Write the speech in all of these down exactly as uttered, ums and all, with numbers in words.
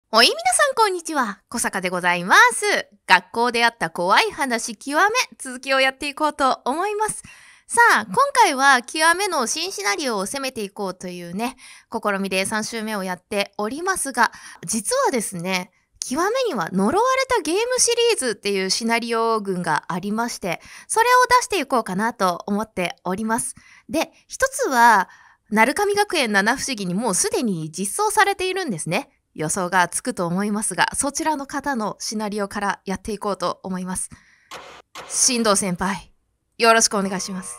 おい、皆さんこんにちは。小坂でございます。学校であった怖い話極め、続きをやっていこうと思います。さあ、今回は極めの新シナリオを攻めていこうというね、試みでさん週目をやっておりますが、実はですね、極めには呪われたゲームシリーズっていうシナリオ群がありまして、それを出していこうかなと思っております。で、一つは、鳴神学園七不思議にもうすでに実装されているんですね。予想がつくと思いますが、そちらの方のシナリオからやっていこうと思います。進藤先輩、よろしくお願いします。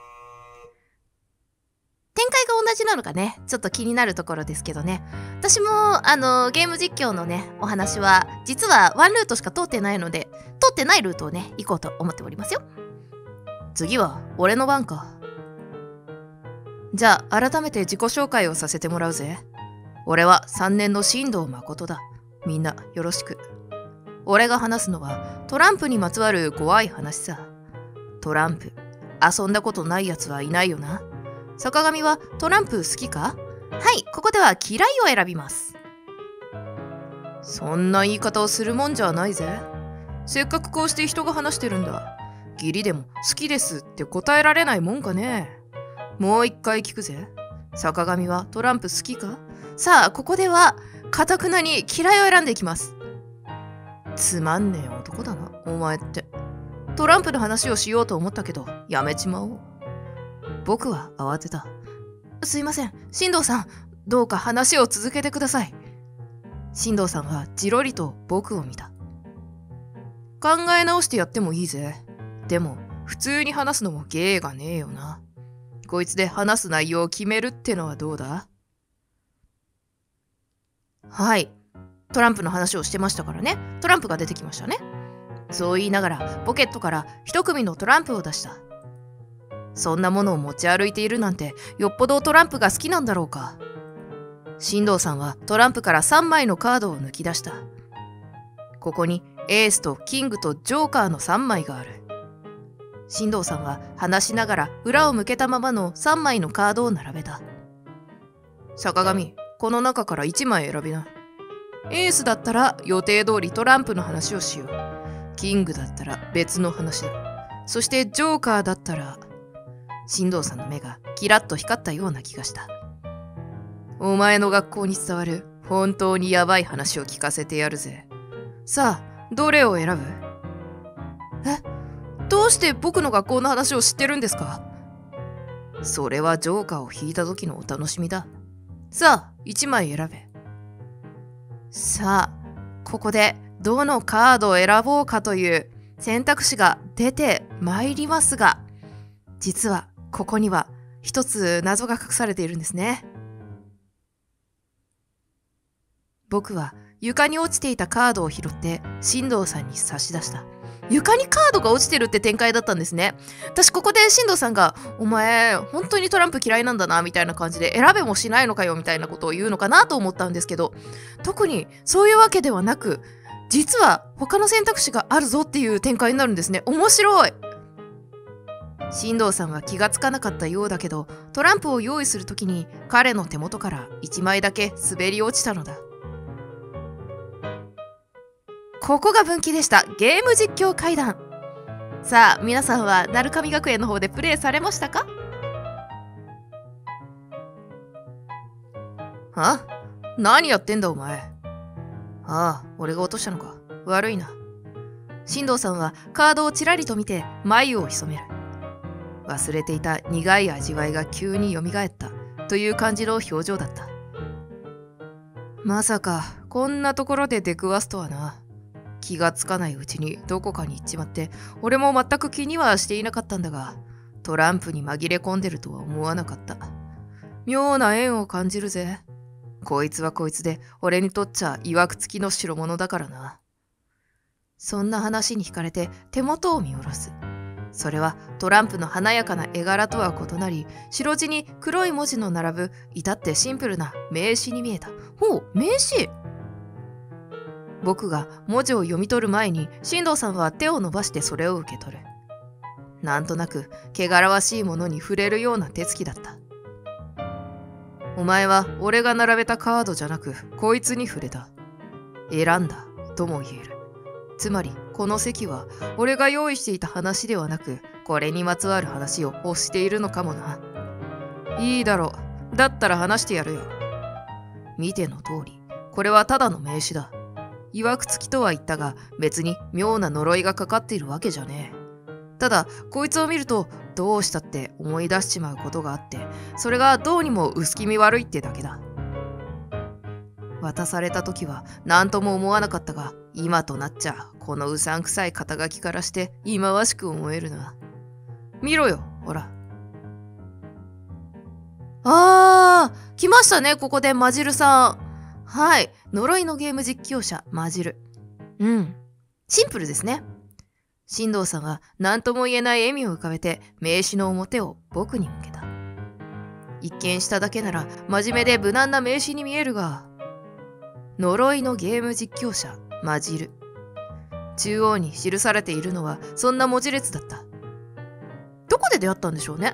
展開が同じなのかね、ちょっと気になるところですけどね。私も、あの、ゲーム実況のね、お話は、実はワンルートしか通ってないので、通ってないルートをね、行こうと思っておりますよ。次は、俺の番か。じゃあ、改めて自己紹介をさせてもらうぜ。俺はさんねんの進藤誠だ。みんなよろしく。俺が話すのはトランプにまつわる怖い話さ。トランプ、遊んだことないやつはいないよな。坂上はトランプ好きか？はい、ここでは嫌いを選びます。そんな言い方をするもんじゃないぜ。せっかくこうして人が話してるんだ。義理でも好きですって答えられないもんかね。もう一回聞くぜ。坂上はトランプ好きか？さあ、ここでは、かたくなに嫌いを選んでいきます。つまんねえ男だな、お前って。トランプの話をしようと思ったけど、やめちまおう。僕は慌てた。すいません、進藤さん、どうか話を続けてください。進藤さんはじろりと僕を見た。考え直してやってもいいぜ。でも、普通に話すのも芸がねえよな。こいつで話す内容を決めるってのはどうだ？はい。トランプの話をしてましたからね。トランプが出てきましたね。そう言いながらポケットから一組のトランプを出した。そんなものを持ち歩いているなんてよっぽどトランプが好きなんだろうか。進藤さんはトランプからさんまいのカードを抜き出した。ここにエースとキングとジョーカーのさんまいがある。進藤さんは話しながら裏を向けたままのさんまいのカードを並べた。坂上、この中からいちまい選びな。エースだったら予定通りトランプの話をしよう。キングだったら別の話だ。そしてジョーカーだったら…進藤さんの目がキラッと光ったような気がした。お前の学校に伝わる本当にヤバい話を聞かせてやるぜ。さあ、どれを選ぶ？え？どうして僕の学校の話を知ってるんですか？それはジョーカーを引いた時のお楽しみだ。さあ、いちまい選べ。さあ、ここでどのカードを選ぼうかという選択肢が出てまいりますが、実はここには一つ謎が隠されているんですね。僕は床に落ちていたカードを拾って進藤さんに差し出した。床にカードが落ちてるって展開だったんですね。私ここで進藤さんが「お前本当にトランプ嫌いなんだな」みたいな感じで選べもしないのかよみたいなことを言うのかなと思ったんですけど、特にそういうわけではなく、実は他の選択肢があるぞっていう展開になるんですね。面白い。進藤さんは気がつかなかったようだけど、トランプを用意するときに彼の手元からいちまいだけ滑り落ちたのだ。ここが分岐でした。ゲーム実況会談。さあ、皆さんは鳴神学園の方でプレイされましたか？あ？何やってんだお前。ああ、俺が落としたのか。悪いな。進藤さんはカードをちらりと見て眉を潜める。忘れていた苦い味わいが急によみがえったという感じの表情だった。まさかこんなところで出くわすとはな。気がつかないうちにどこかに行っちまって、俺も全く気にはしていなかったんだが、トランプに紛れ込んでるとは思わなかった。妙な縁を感じるぜ。こいつはこいつで俺にとっちゃ曰くつきの代物だからな。そんな話に惹かれて手元を見下ろす。それはトランプの華やかな絵柄とは異なり、白地に黒い文字の並ぶ至ってシンプルな名刺に見えた。ほう、名刺。僕が文字を読み取る前に進藤さんは手を伸ばしてそれを受け取る。なんとなく汚らわしいものに触れるような手つきだった。お前は俺が並べたカードじゃなくこいつに触れた。 選んだとも言える。つまりこの席は俺が用意していた話ではなく、これにまつわる話を欲しているのかもな。いいだろう。だったら話してやるよ。見ての通り、これはただの名刺だ。いわくつきとは言ったが、別に妙な呪いがかかっているわけじゃねえ。ただこいつを見るとどうしたって思い出しちまうことがあって、それがどうにも薄気味悪いってだけだ。渡された時は何とも思わなかったが、今となっちゃこのうさんくさい肩書きからして忌まわしく思えるな。見ろよ、ほら。 あー、来ましたね、ここでマジルさん。はい、呪いのゲーム実況者マジル。うん、シンプルですね。進藤さんは何とも言えない笑みを浮かべて名刺の表を僕に向けた。一見しただけなら真面目で無難な名刺に見えるが、呪いのゲーム実況者マジル。中央に記されているのはそんな文字列だった。どこで出会ったんでしょうね。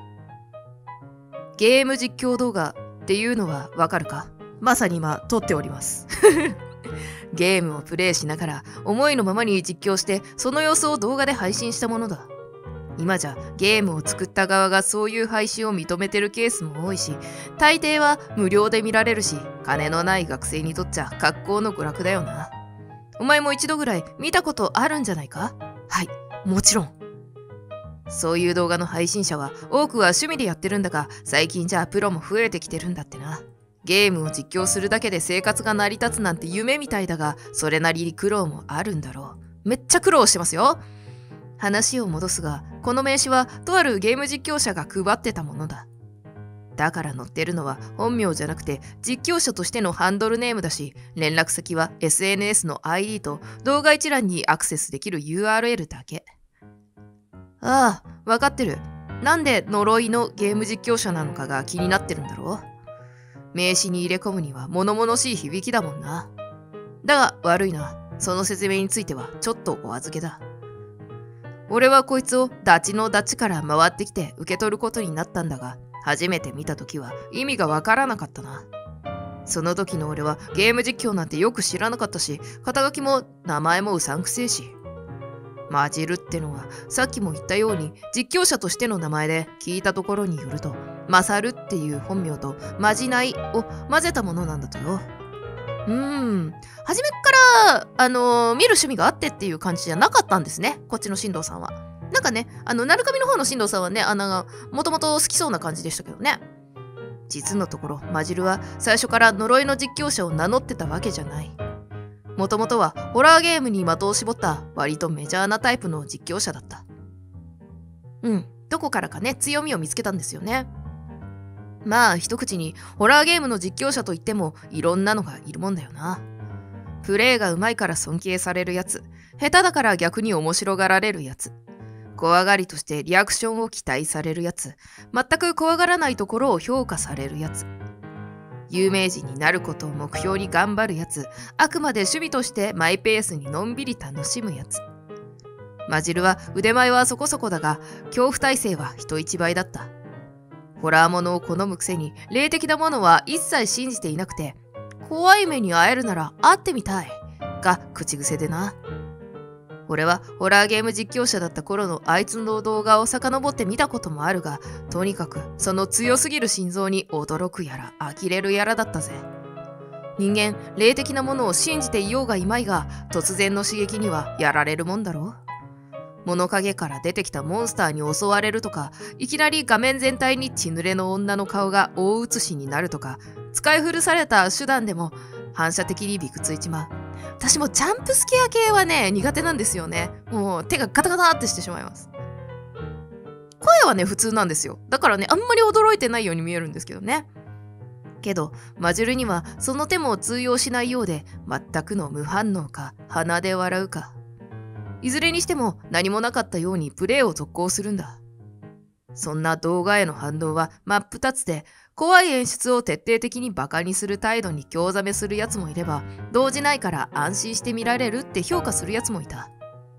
ゲーム実況動画っていうのはわかるか？まさに今撮っております。ゲームをプレイしながら思いのままに実況して、その様子を動画で配信したものだ。今じゃゲームを作った側がそういう配信を認めてるケースも多いし、大抵は無料で見られるし、金のない学生にとっちゃ格好の娯楽だよな。お前も一度ぐらい見たことあるんじゃないか？はい、もちろん。そういう動画の配信者は多くは趣味でやってるんだが、最近じゃプロも増えてきてるんだってな。ゲームを実況するだけで生活が成り立つなんて夢みたいだが、それなりに苦労もあるんだろう。めっちゃ苦労してますよ。話を戻すが、この名刺はとあるゲーム実況者が配ってたものだ。だから載ってるのは本名じゃなくて実況者としてのハンドルネームだし、連絡先は エスエヌエス の アイディー と動画一覧にアクセスできる ユーアールエル だけ。ああ、わかってる。なんで呪いのゲーム実況者なのかが気になってるんだろう。名刺に入れ込むには物々しい響きだもんな。だが悪いな。その説明についてはちょっとお預けだ。俺はこいつをダチのダチから回ってきて受け取ることになったんだが、初めて見たときは意味がわからなかったな。その時の俺はゲーム実況なんてよく知らなかったし、肩書きも名前もうさんくせえし。マジルってのはさっきも言ったように実況者としての名前で、聞いたところによるとマサルっていう本名とマジナイを混ぜたものなんだとよ。うーん、初めっからあのー、見る趣味があってっていう感じじゃなかったんですね、こっちの進藤さんは。なんかね、あの鳴神の方の進藤さんはね、あのもともと好きそうな感じでしたけどね。実のところマジルは最初から呪いの実況者を名乗ってたわけじゃない。もともとはホラーゲームに的を絞った割とメジャーなタイプの実況者だった。うん、どこからかね、強みを見つけたんですよね。まあ一口にホラーゲームの実況者といってもいろんなのがいるもんだよな。プレイが上手いから尊敬されるやつ、下手だから逆に面白がられるやつ、怖がりとしてリアクションを期待されるやつ、全く怖がらないところを評価されるやつ、有名人になることを目標に頑張るやつ、あくまで趣味としてマイペースにのんびり楽しむやつ。マジルは腕前はそこそこだが、恐怖耐性は人一倍だった。ホラーものを好むくせに霊的なものは一切信じていなくて、怖い目に会えるなら会ってみたいが口癖でな。俺はホラーゲーム実況者だった頃のあいつの動画を遡って見たこともあるが、とにかくその強すぎる心臓に驚くやら呆れるやらだったぜ。人間、霊的なものを信じていようがいまいが、突然の刺激にはやられるもんだろう。物陰から出てきたモンスターに襲われるとか、いきなり画面全体に血濡れの女の顔が大写しになるとか、使い古された手段でも反射的にびくついちまう。私もジャンプスケア系はね、苦手なんですよね。もう手がガタガタってしてしまいます。声はね、普通なんですよ。だからね、あんまり驚いてないように見えるんですけどね。けど、マジルにはその手も通用しないようで、全くの無反応か、鼻で笑うか。いずれにしても何もなかったようにプレイを続行するんだ。そんな動画への反応は真っ二つで、怖い演出を徹底的にバカにする態度に興ざめするやつもいれば、動じないから安心して見られるって評価するやつもいた。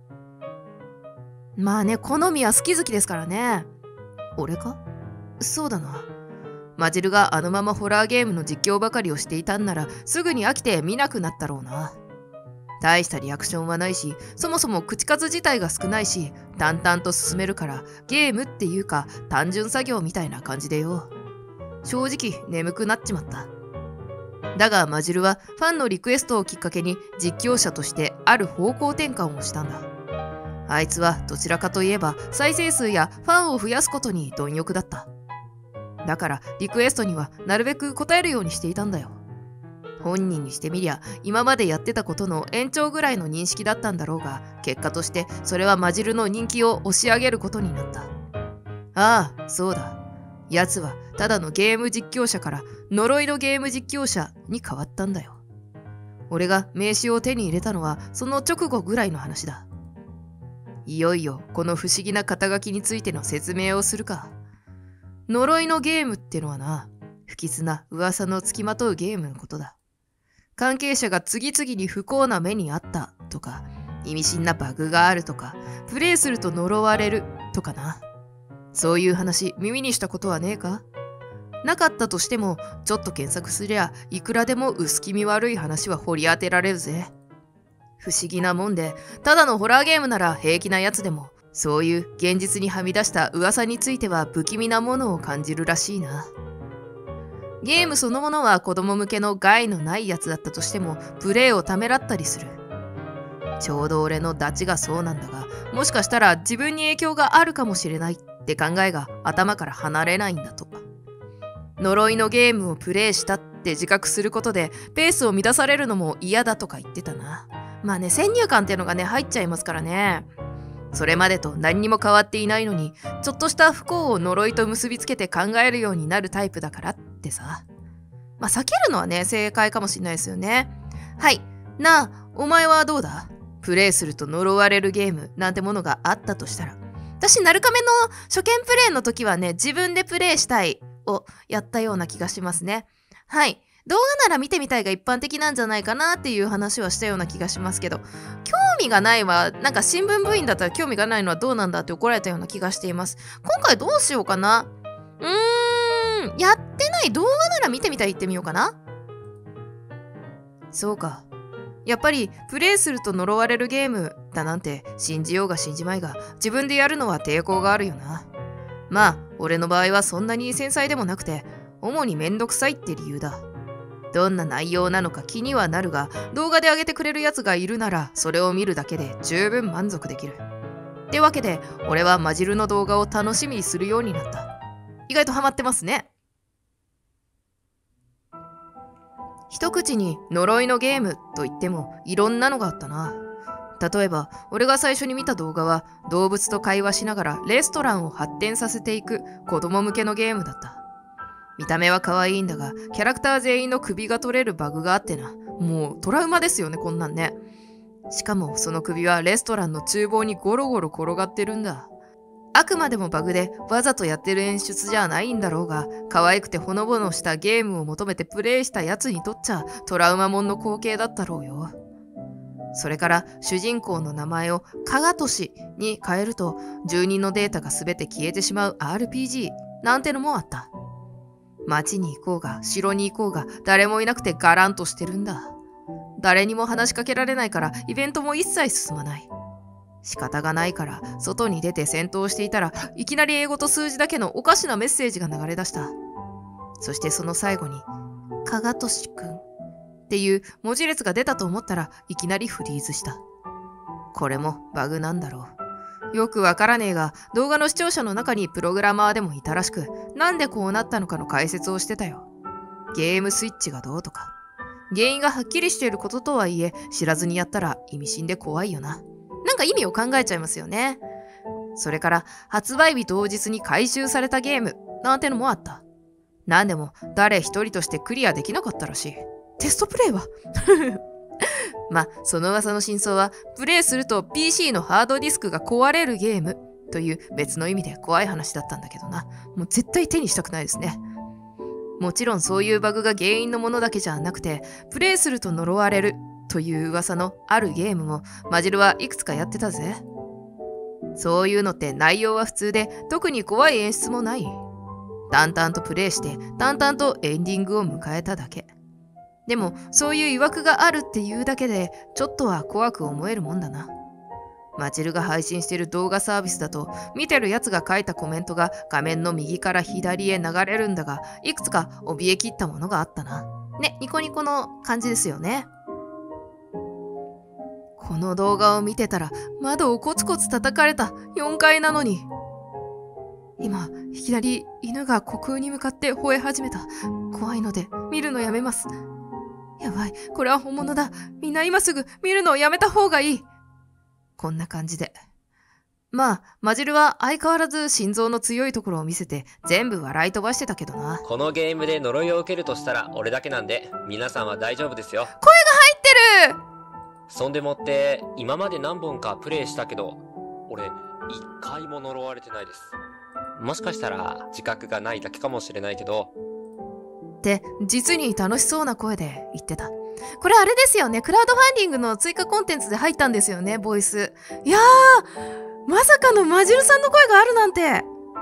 まあね、好みは好き好きですからね。俺か？そうだな。マジルがあのままホラーゲームの実況ばかりをしていたんなら、すぐに飽きて見なくなったろうな。 大したリアクションはないし、そもそも口数自体が少ないし、淡々と進めるからゲームっていうか単純作業みたいな感じでよ。正直眠くなっちまった。だがマジルはファンのリクエストをきっかけに実況者としてある方向転換をしたんだ。あいつはどちらかといえば再生数やファンを増やすことに貪欲だった。だからリクエストにはなるべく答えるようにしていたんだよ。本人にしてみりゃ今までやってたことの延長ぐらいの認識だったんだろうが、結果としてそれはマジルの人気を押し上げることになった。ああ、そうだ。奴はただのゲーム実況者から呪いのゲーム実況者に変わったんだよ。俺が名刺を手に入れたのはその直後ぐらいの話だ。いよいよこの不思議な肩書きについての説明をするか。呪いのゲームってのはな、不吉な噂のつきまとうゲームのことだ。関係者が次々に不幸な目にあったとか、意味深なバグがあるとか、プレイすると呪われるとかな。そういう話耳にしたことはねえか？なかったとしても、ちょっと検索すりゃいくらでも薄気味悪い話は掘り当てられるぜ。不思議なもんで、ただのホラーゲームなら平気なやつでも、そういう現実にはみ出した噂については不気味なものを感じるらしいな。ゲームそのものは子供向けの害のないやつだったとしても、プレイをためらったりする。ちょうど俺のダチがそうなんだが、もしかしたら自分に影響があるかもしれないって考えが頭から離れないんだと。呪いのゲームをプレイしたって自覚することでペースを乱されるのも嫌だとか言ってたな。まあね、先入観っていうのがね入っちゃいますからね。それまでと何にも変わっていないのに、ちょっとした不幸を呪いと結びつけて考えるようになるタイプだからってさ。まあ避けるのはね正解かもしれないですよね。はい。なあ、お前はどうだ？プレイすると呪われるゲームなんてものがあったとしたら。私、なるかめの初見プレイの時はね、自分でプレイしたいをやったような気がしますね。はい。動画なら見てみたいが一般的なんじゃないかなっていう話はしたような気がしますけど、興味がないは、なんか新聞部員だったら興味がないのはどうなんだって怒られたような気がしています。今回どうしようかな。うーん、やってない動画なら見てみたい言ってみようかな。そうか。やっぱりプレイすると呪われるゲームだなんて信じようが信じまいが、自分でやるのは抵抗があるよな。まあ俺の場合はそんなに繊細でもなくて、主にめんどくさいって理由だ。どんな内容なのか気にはなるが、動画で上げてくれるやつがいるならそれを見るだけで十分満足できる。ってわけで俺はマジルの動画を楽しみにするようになった。意外とハマってますね。一口に呪いのゲームと言ってもいろんなのがあったな。例えば俺が最初に見た動画は動物と会話しながらレストランを発展させていく子供向けのゲームだった。見た目は可愛いんだが、キャラクター全員の首が取れるバグがあってな。もうトラウマですよね、こんなんね。しかもその首はレストランの厨房にゴロゴロ転がってるんだ。あくまでもバグでわざとやってる演出じゃないんだろうが、可愛くてほのぼのしたゲームを求めてプレイしたやつにとっちゃトラウマもんの光景だったろうよ。それから主人公の名前をカガトシに変えると住人のデータが全て消えてしまう アールピージー なんてのもあった。街に行こうが城に行こうが誰もいなくてガランとしてるんだ。誰にも話しかけられないからイベントも一切進まない。仕方がないから外に出て戦闘していたらいきなり英語と数字だけのおかしなメッセージが流れ出した。そしてその最後にカガトシくんっていう文字列が出たと思ったらいきなりフリーズした。これもバグなんだろう。よくわからねえが動画の視聴者の中にプログラマーでもいたらしく、なんでこうなったのかの解説をしてたよ。ゲームスイッチがどうとか。原因がはっきりしていることとはいえ知らずにやったら意味深で怖いよな。なんか意味を考えちゃいますよね。それから発売日当日に回収されたゲームなんてのもあった。なんでも誰一人としてクリアできなかったらしい。テストプレイはまあその噂の真相はプレイすると ピーシー のハードディスクが壊れるゲームという別の意味で怖い話だったんだけどな。もう絶対手にしたくないですね。もちろんそういうバグが原因のものだけじゃなくて、プレイすると呪われるという噂のあるゲームもマジルはいくつかやってたぜ。そういうのって内容は普通で特に怖い演出もない。淡々とプレイして淡々とエンディングを迎えただけ。 でもそういう曰くがあるっていうだけでちょっとは怖く思えるもんだな。マチルが配信してる動画サービスだと見てるやつが書いたコメントが画面の右から左へ流れるんだが、いくつか怯えきったものがあったな。ね、ニコニコの感じですよね。この動画を見てたら窓をコツコツ叩かれたよんかいなのに。今、いきなり犬が虚空に向かって吠え始めた。怖いので見るのやめます。やばい、これは本物だ。みんな今すぐ見るのをやめた方がいい。こんな感じで。まあ、マジルは相変わらず心臓の強いところを見せて全部笑い飛ばしてたけどな。 このゲームで呪いを受けるとしたら俺だけなんで、皆さんは大丈夫ですよ。 声が入ってる。 そんでもって今まで何本かプレイしたけど、俺一回も呪われてないです。もしかしたら自覚がないだけかもしれないけど。 って実に楽しそうな声で言ってた。これあれですよね、クラウドファンディングの追加コンテンツで入ったんですよね、ボイス。いやー、まさかのマジルさんの声があるなんて。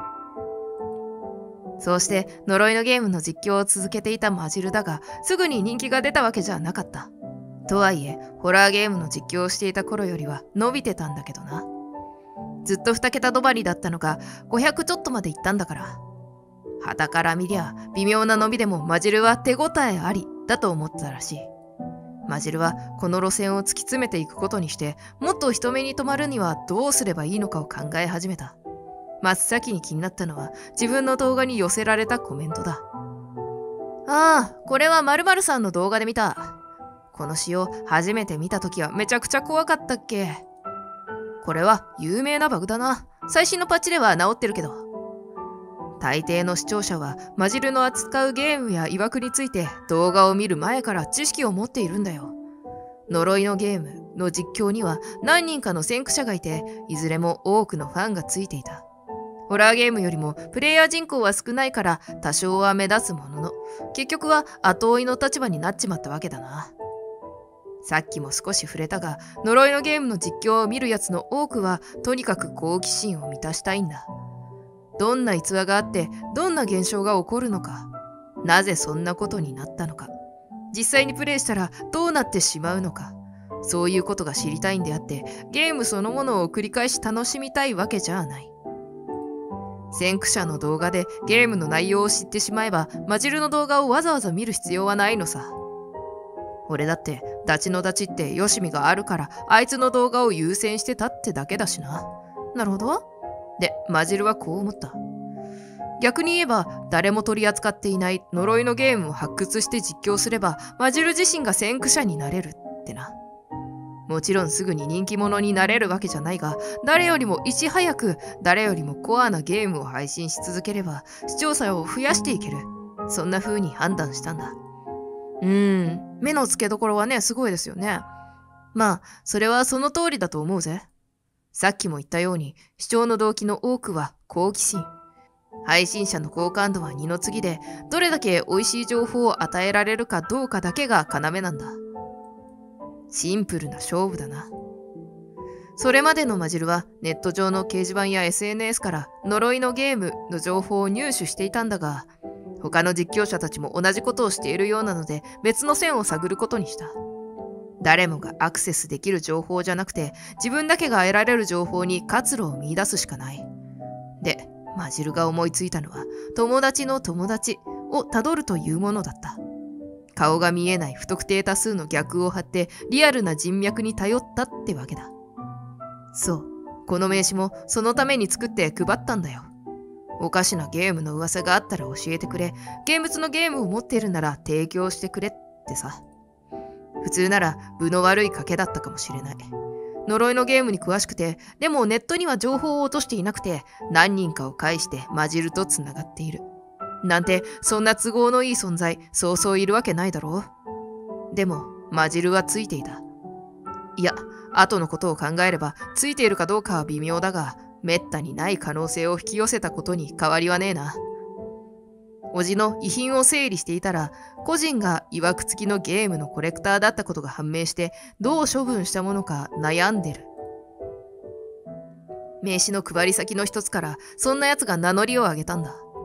そうして呪いのゲームの実況を続けていたマジルだが、すぐに人気が出たわけじゃなかった。とはいえホラーゲームの実況をしていた頃よりは伸びてたんだけどな。ずっとに桁止まりだったのがごひゃくちょっとまでいったんだから。傍から見りゃ微妙な伸びでもマジルは手応えありだと思ったらしい。マジルはこの路線を突き詰めていくことにして、もっと人目に留まるにはどうすればいいのかを考え始めた。真っ先に気になったのは自分の動画に寄せられたコメントだ。ああ、これは〇〇さんの動画で見た。この詩を初めて見たときはめちゃくちゃ怖かったっけ。これは有名なバグだな。最新のパッチでは治ってるけど。大抵の視聴者はマジルの扱うゲームや曰くについて動画を見る前から知識を持っているんだよ。呪いのゲームの実況には何人かの先駆者がいて、いずれも多くのファンがついていた。ホラーゲームよりもプレイヤー人口は少ないから多少は目立つものの、結局は後追いの立場になっちまったわけだな。さっきも少し触れたが、呪いのゲームの実況を見るやつの多くはとにかく好奇心を満たしたいんだ。どんな逸話があってどんな現象が起こるのか、なぜそんなことになったのか、実際にプレイしたらどうなってしまうのか、そういうことが知りたいんであって、ゲームそのものを繰り返し楽しみたいわけじゃない。先駆者の動画でゲームの内容を知ってしまえば、マジルの動画をわざわざ見る必要はないのさ。俺だってダチのダチってよしみがあるからあいつの動画を優先してたってだけだしな。なるほど。で、マジルはこう思った。逆に言えば誰も取り扱っていない呪いのゲームを発掘して実況すれば、マジル自身が先駆者になれるってな。もちろんすぐに人気者になれるわけじゃないが、誰よりもいち早く誰よりもコアなゲームを配信し続ければ視聴者を増やしていける。そんな風に判断したんだ。うーん、目の付けどころはね、すごいですよね。まあ、それはその通りだと思うぜ。さっきも言ったように、視聴の動機の多くは好奇心。配信者の好感度は二の次で、どれだけ美味しい情報を与えられるかどうかだけが要なんだ。シンプルな勝負だな。それまでのマジルはネット上の掲示板や エスエヌエス から呪いのゲームの情報を入手していたんだが、他の実況者たちも同じことをしているようなので別の線を探ることにした。誰もがアクセスできる情報じゃなくて、自分だけが得られる情報に活路を見出すしかない。で、マジルが思いついたのは、友達の友達をたどるというものだった。顔が見えない不特定多数の逆を張ってリアルな人脈に頼ったってわけだ。そう、この名刺もそのために作って配ったんだよ。おかしなゲームの噂があったら教えてくれ、現物のゲームを持っているなら提供してくれってさ。普通なら分の悪い賭けだったかもしれない。呪いのゲームに詳しくて、でもネットには情報を落としていなくて、何人かを介してマジルとつながっている。なんて、そんな都合のいい存在、そうそういるわけないだろう。でも、マジルはついていた。いや、後のことを考えれば、ついているかどうかは微妙だが、めったにない可能性を引き寄せたことに変わりはねえな。おじの遺品を整理していたら、個人が曰く付きのゲームのコレクターだったことが判明して、どう処分したものか悩んでる。名刺の配り先の一つから、そんな奴が名乗りを上げたんだ。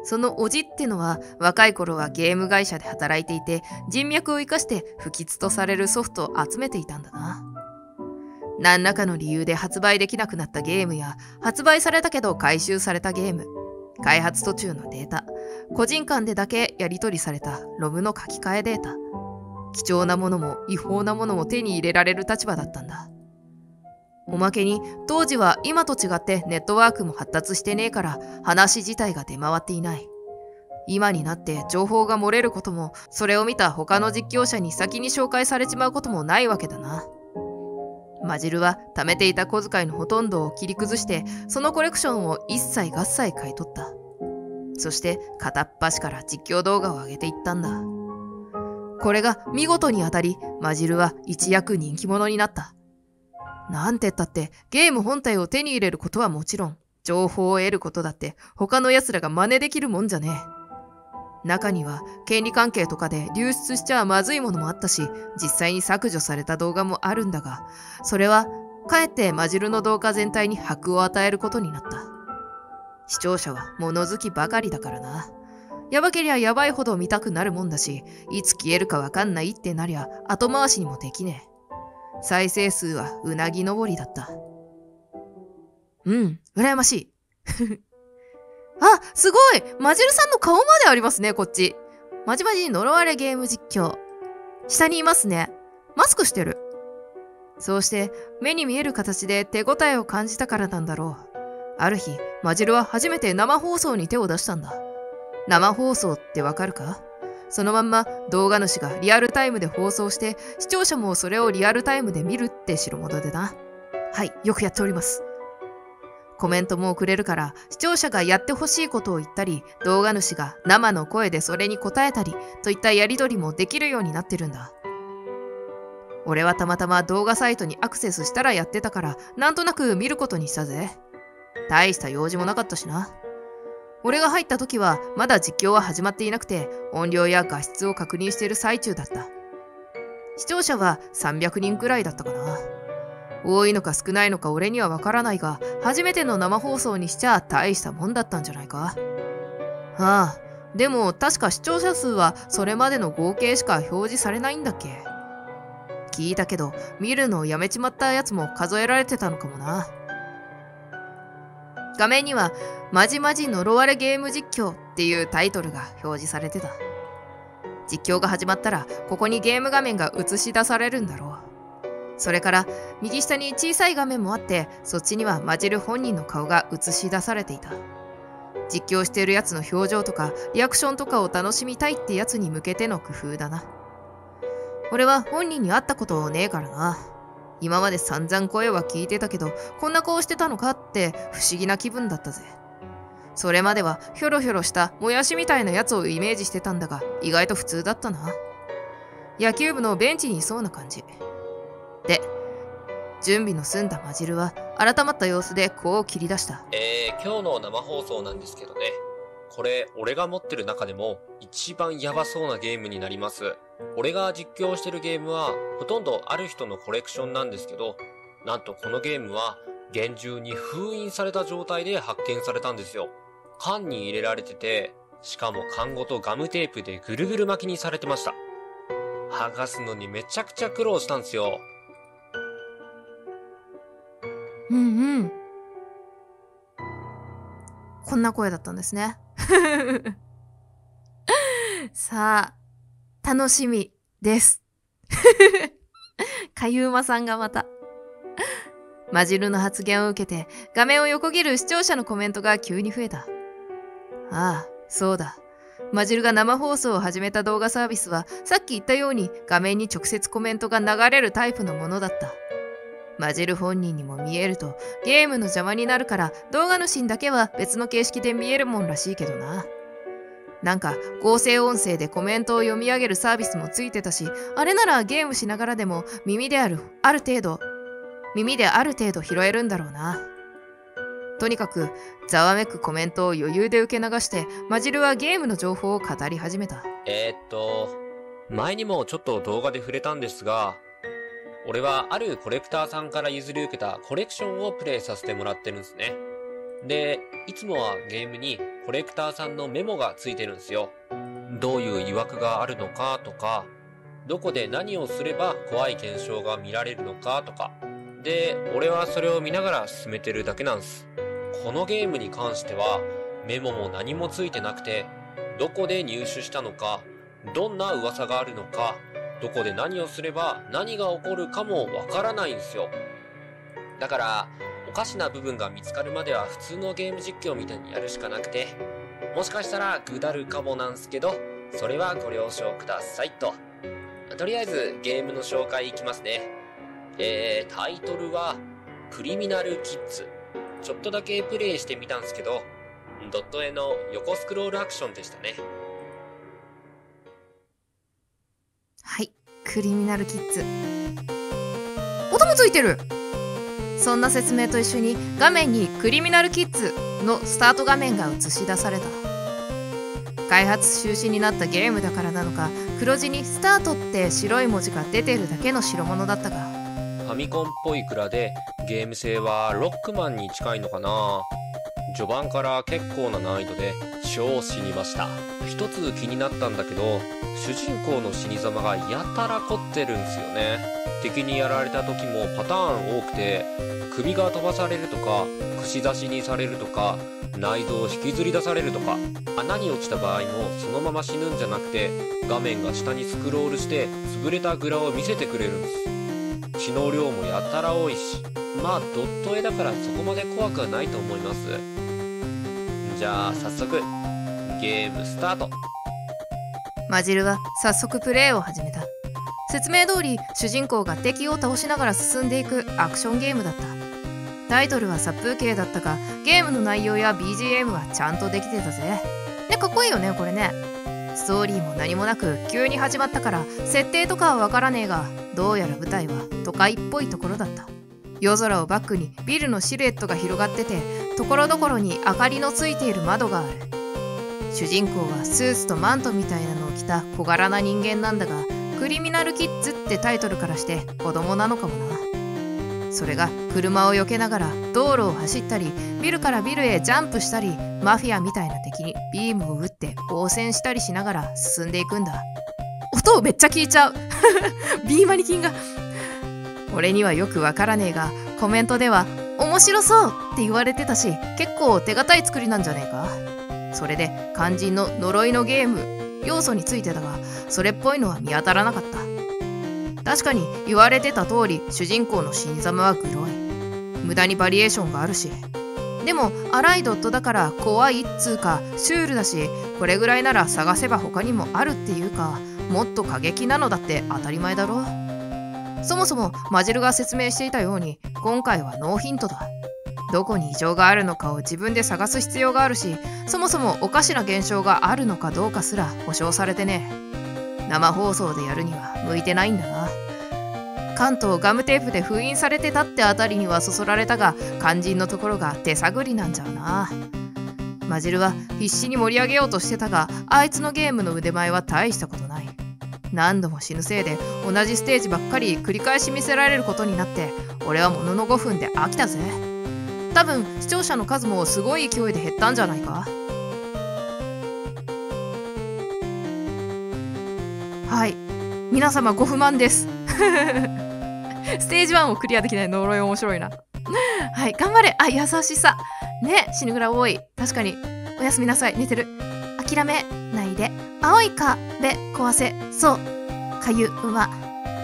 そのおじってのは若い頃はゲーム会社で働いていて、人脈を生かして不吉とされるソフトを集めていたんだな。何らかの理由で発売できなくなったゲームや、発売されたけど回収されたゲーム、開発途中のデータ、個人間でだけやり取りされたロムの書き換えデータ、貴重なものも違法なものも手に入れられる立場だったんだ。おまけに当時は今と違ってネットワークも発達してねえから話自体が出回っていない。今になって情報が漏れることも、それを見た他の実況者に先に紹介されちまうこともないわけだな。マジルは貯めていた小遣いのほとんどを切り崩して、そのコレクションを一切合切買い取った。そして片っ端から実況動画を上げていったんだ。これが見事に当たり、マジルは一躍人気者になった。なんてったってゲーム本体を手に入れることはもちろん、情報を得ることだって他の奴らが真似できるもんじゃねえ。中には権利関係とかで流出しちゃまずいものもあったし、実際に削除された動画もあるんだが、それはかえってマジルの動画全体に箔を与えることになった。視聴者は物好きばかりだからな。やばけりゃやばいほど見たくなるもんだし、いつ消えるかわかんないってなりゃ後回しにもできねえ。再生数はうなぎ登りだった。うん、羨ましい。あ、すごい！マジルさんの顔までありますね、こっち。まじまじ呪われゲーム実況。下にいますね。マスクしてる。そうして目に見える形で手応えを感じたからなんだろう。ある日、マジルは初めて生放送に手を出したんだ。生放送ってわかるか？そのまんま動画主がリアルタイムで放送して、視聴者もそれをリアルタイムで見るって代物でな。はい、よくやっております。コメントも送れるから、視聴者がやってほしいことを言ったり、動画主が生の声でそれに答えたりといったやり取りもできるようになってるんだ。俺はたまたま動画サイトにアクセスしたらやってたから、なんとなく見ることにしたぜ。大した用事もなかったしな。俺が入った時はまだ実況は始まっていなくて、音量や画質を確認している最中だった。視聴者はさんびゃくにんくらいだったかな。多いのか少ないのか俺にはわからないが、初めての生放送にしちゃ大したもんだったんじゃないか。ああ、でも確か視聴者数はそれまでの合計しか表示されないんだっけ。聞いたけど、見るのをやめちまったやつも数えられてたのかもな。画面には、まじまじ呪われゲーム実況っていうタイトルが表示されてた。実況が始まったら、ここにゲーム画面が映し出されるんだろう。それから、右下に小さい画面もあって、そっちにはマジル本人の顔が映し出されていた。実況しているやつの表情とか、リアクションとかを楽しみたいってやつに向けての工夫だな。俺は本人に会ったことねえからな。今まで散々声は聞いてたけど、こんな顔してたのかって不思議な気分だったぜ。それまではひょろひょろしたもやしみたいなやつをイメージしてたんだが、意外と普通だったな。野球部のベンチにいそうな感じ。で、準備の済んだマジルは改まった様子でこう切り出した。 えー、今日の生放送なんですけどね。これ、俺が持ってる中でも一番ヤバそうなゲームになります。俺が実況してるゲームはほとんどある人のコレクションなんですけど、なんとこのゲームは厳重に封印された状態で発見されたんですよ。缶に入れられてて、しかも缶ごとガムテープでぐるぐる巻きにされてました。剥がすのにめちゃくちゃ苦労したんですよ。 うんうん。こんな声だったんですね。さあ、楽しみです。かゆうまさんがまた。マジルの発言を受けて、画面を横切る視聴者のコメントが急に増えた。ああ、そうだ。マジルが生放送を始めた動画サービスは、さっき言ったように画面に直接コメントが流れるタイプのものだった。マジル本人にも見えると、ゲームの邪魔になるから動画主にだけは別の形式で見えるもんらしいけどな。なんか合成音声でコメントを読み上げるサービスもついてたし、あれならゲームしながらでも耳である、ある程度、耳である程度拾えるんだろうな。とにかく、ざわめくコメントを余裕で受け流して、マジルはゲームの情報を語り始めた。 えー、っと、前にもちょっと動画で触れたんですが、俺はあるコレクターさんから譲り受けたコレクションをプレイさせてもらってるんですね。で、 いつもはゲームにコレクターさんのメモがついてるんですよ。どういう曰くがあるのかとか、どこで何をすれば怖い現象が見られるのかとか。で、俺はそれを見ながら進めてるだけなんです。このゲームに関してはメモも何もついてなくて、どこで入手したのか、どんな噂があるのか、どこで何をすれば何が起こるかもわからないんですよ。だからおかしな部分が見つかるまでは普通のゲーム実況みたいにやるしかなくて、もしかしたらぐだるかもなんすけど、それはご了承くださいと。とりあえずゲームの紹介いきますね。えー、タイトルはクリミナルキッズ。ちょっとだけプレイしてみたんすけど、ドット絵の横スクロールアクションでしたね。 はい、クリミナルキッズ。音もついてる。そんな説明と一緒に画面にクリミナルキッズのスタート画面が映し出された。開発中止になったゲームだからなのか、黒字にスタートって白い文字が出てるだけの代物だったが、 ファミコンっぽい蔵でゲーム性はロックマンに近いのかな。序盤から結構な難易度で超死にました。一つ気になったんだけど、主人公の死に様がやたら凝ってるんすよね。敵にやられた時もパターン多くて、首が飛ばされるとか、串刺しにされるとか、内臓を引きずり出されるとか、穴に落ちた場合もそのまま死ぬんじゃなくて、画面が下にスクロールして潰れたグラを見せてくれるんです。血の量もやたら多いし、まあドット絵だからそこまで怖くはないと思います。じゃあ早速ゲームスタート。 マジルは早速プレイを始めた。説明通り主人公が敵を倒しながら進んでいくアクションゲームだった。タイトルは殺風景だったが、ゲームの内容や ビージーエム はちゃんとできてたぜ。ね、かっこいいよねこれね。ストーリーも何もなく急に始まったから設定とかはわからねえが、どうやら舞台は都会っぽいところだった。夜空をバックにビルのシルエットが広がってて、ところどころに明かりのついている窓がある。主人公はスーツとマントみたいなのを着た小柄な人間なんだが、クリミナルキッズってタイトルからして子供なのかもな。それが車を避けながら道路を走ったり、ビルからビルへジャンプしたり、マフィアみたいな敵にビームを撃って応戦したりしながら進んでいくんだ。音をめっちゃ聞いちゃうビーマニキンが俺にはよくわからねえが、コメントでは面白そうって言われてたし、結構手堅い作りなんじゃねえか。それで肝心の呪いのゲーム要素についてだが、それっぽいのは見当たらなかった。確かに言われてた通り、主人公の死に様はグロい。無駄にバリエーションがあるし、でも荒いドットだから怖いっつうかシュールだし、これぐらいなら探せば他にもあるっていうか、もっと過激なのだって当たり前だろ。そもそもマジルが説明していたように、今回はノーヒントだ。どこに異常があるのかを自分で探す必要があるし、そもそもおかしな現象があるのかどうかすら保証されてねえ。生放送でやるには向いてないんだな。関東ガムテープで封印されてたってあたりにはそそられたが、肝心のところが手探りなんじゃうな。マジルは必死に盛り上げようとしてたが、あいつのゲームの腕前は大したことない。何度も死ぬせいで同じステージばっかり繰り返し見せられることになって、俺はもののごふんで飽きたぜ。多分視聴者の数もすごい勢いで減ったんじゃないか。はい、皆様ご不満ですステージワンをクリアできない呪い面白いなはい、頑張れ。あ、優しさね。死ぬぐらい多い。確かに。おやすみなさい、寝てる。諦めないで。青い壁壊せそうかゆうま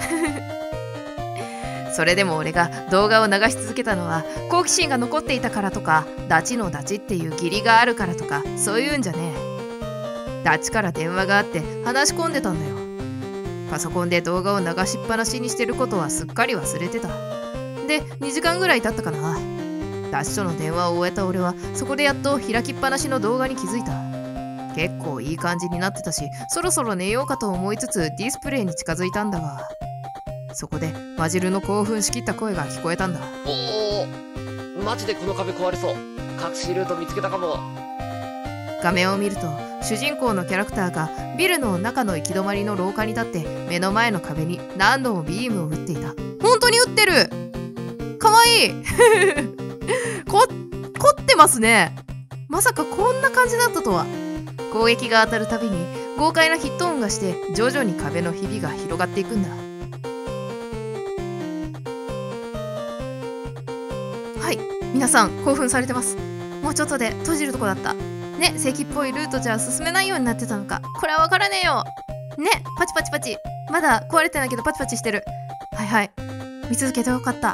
それでも俺が動画を流し続けたのは、好奇心が残っていたからとか、ダチのダチっていう義理があるからとか、そういうんじゃねえ。ダチから電話があって話し込んでたんだよ。パソコンで動画を流しっぱなしにしてることはすっかり忘れてた。で、にじかんぐらい経ったかな。ダチとの電話を終えた俺は、そこでやっと開きっぱなしの動画に気づいた。結構いい感じになってたし、そろそろ寝ようかと思いつつディスプレイに近づいたんだが、そこでマジルの興奮しきった声が聞こえたんだ。 おお、マジでこの壁壊れそう。隠しルート見つけたかも。 画面を見ると、主人公のキャラクターがビルの中の行き止まりの廊下に立って、目の前の壁に何度もビームを打っていた。本当に打ってる。かわいいこ凝ってますね。 まさかこんな感じだったとは。攻撃が当たるたびに豪快なヒット音がして徐々に壁のひびが広がっていくんだ。はい、皆さん興奮されてます。もうちょっとで閉じるとこだった。ね、正規っぽいルートじゃ進めないようになってたのか。これはわからねえよ。ね、パチパチパチ。まだ壊れてないけどパチパチしてる。はいはい。見続けてよかった。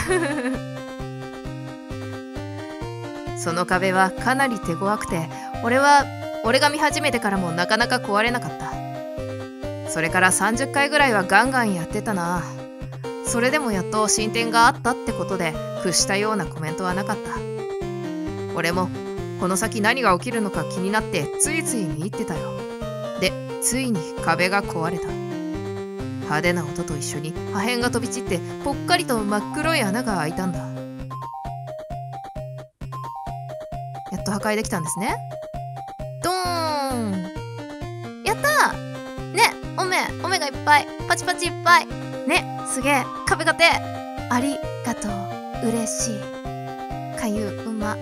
その壁はかなり手強くて、俺は、俺が見始めてからもなかなか壊れなかった。それからさんじゅっかいぐらいはガンガンやってたな。それでもやっと進展があったってことで、屈したようなコメントはなかった。俺も、この先何が起きるのか気になってついつい見入ってたよ。で、ついに壁が壊れた。派手な音と一緒に破片が飛び散ってぽっかりと真っ黒い穴が開いたんだ。やっと破壊できたんですね。ドーン。やったー。ね、おめおめがいっぱい、パチパチいっぱいね、すげえ壁がてありがとう、嬉しい、かゆうま。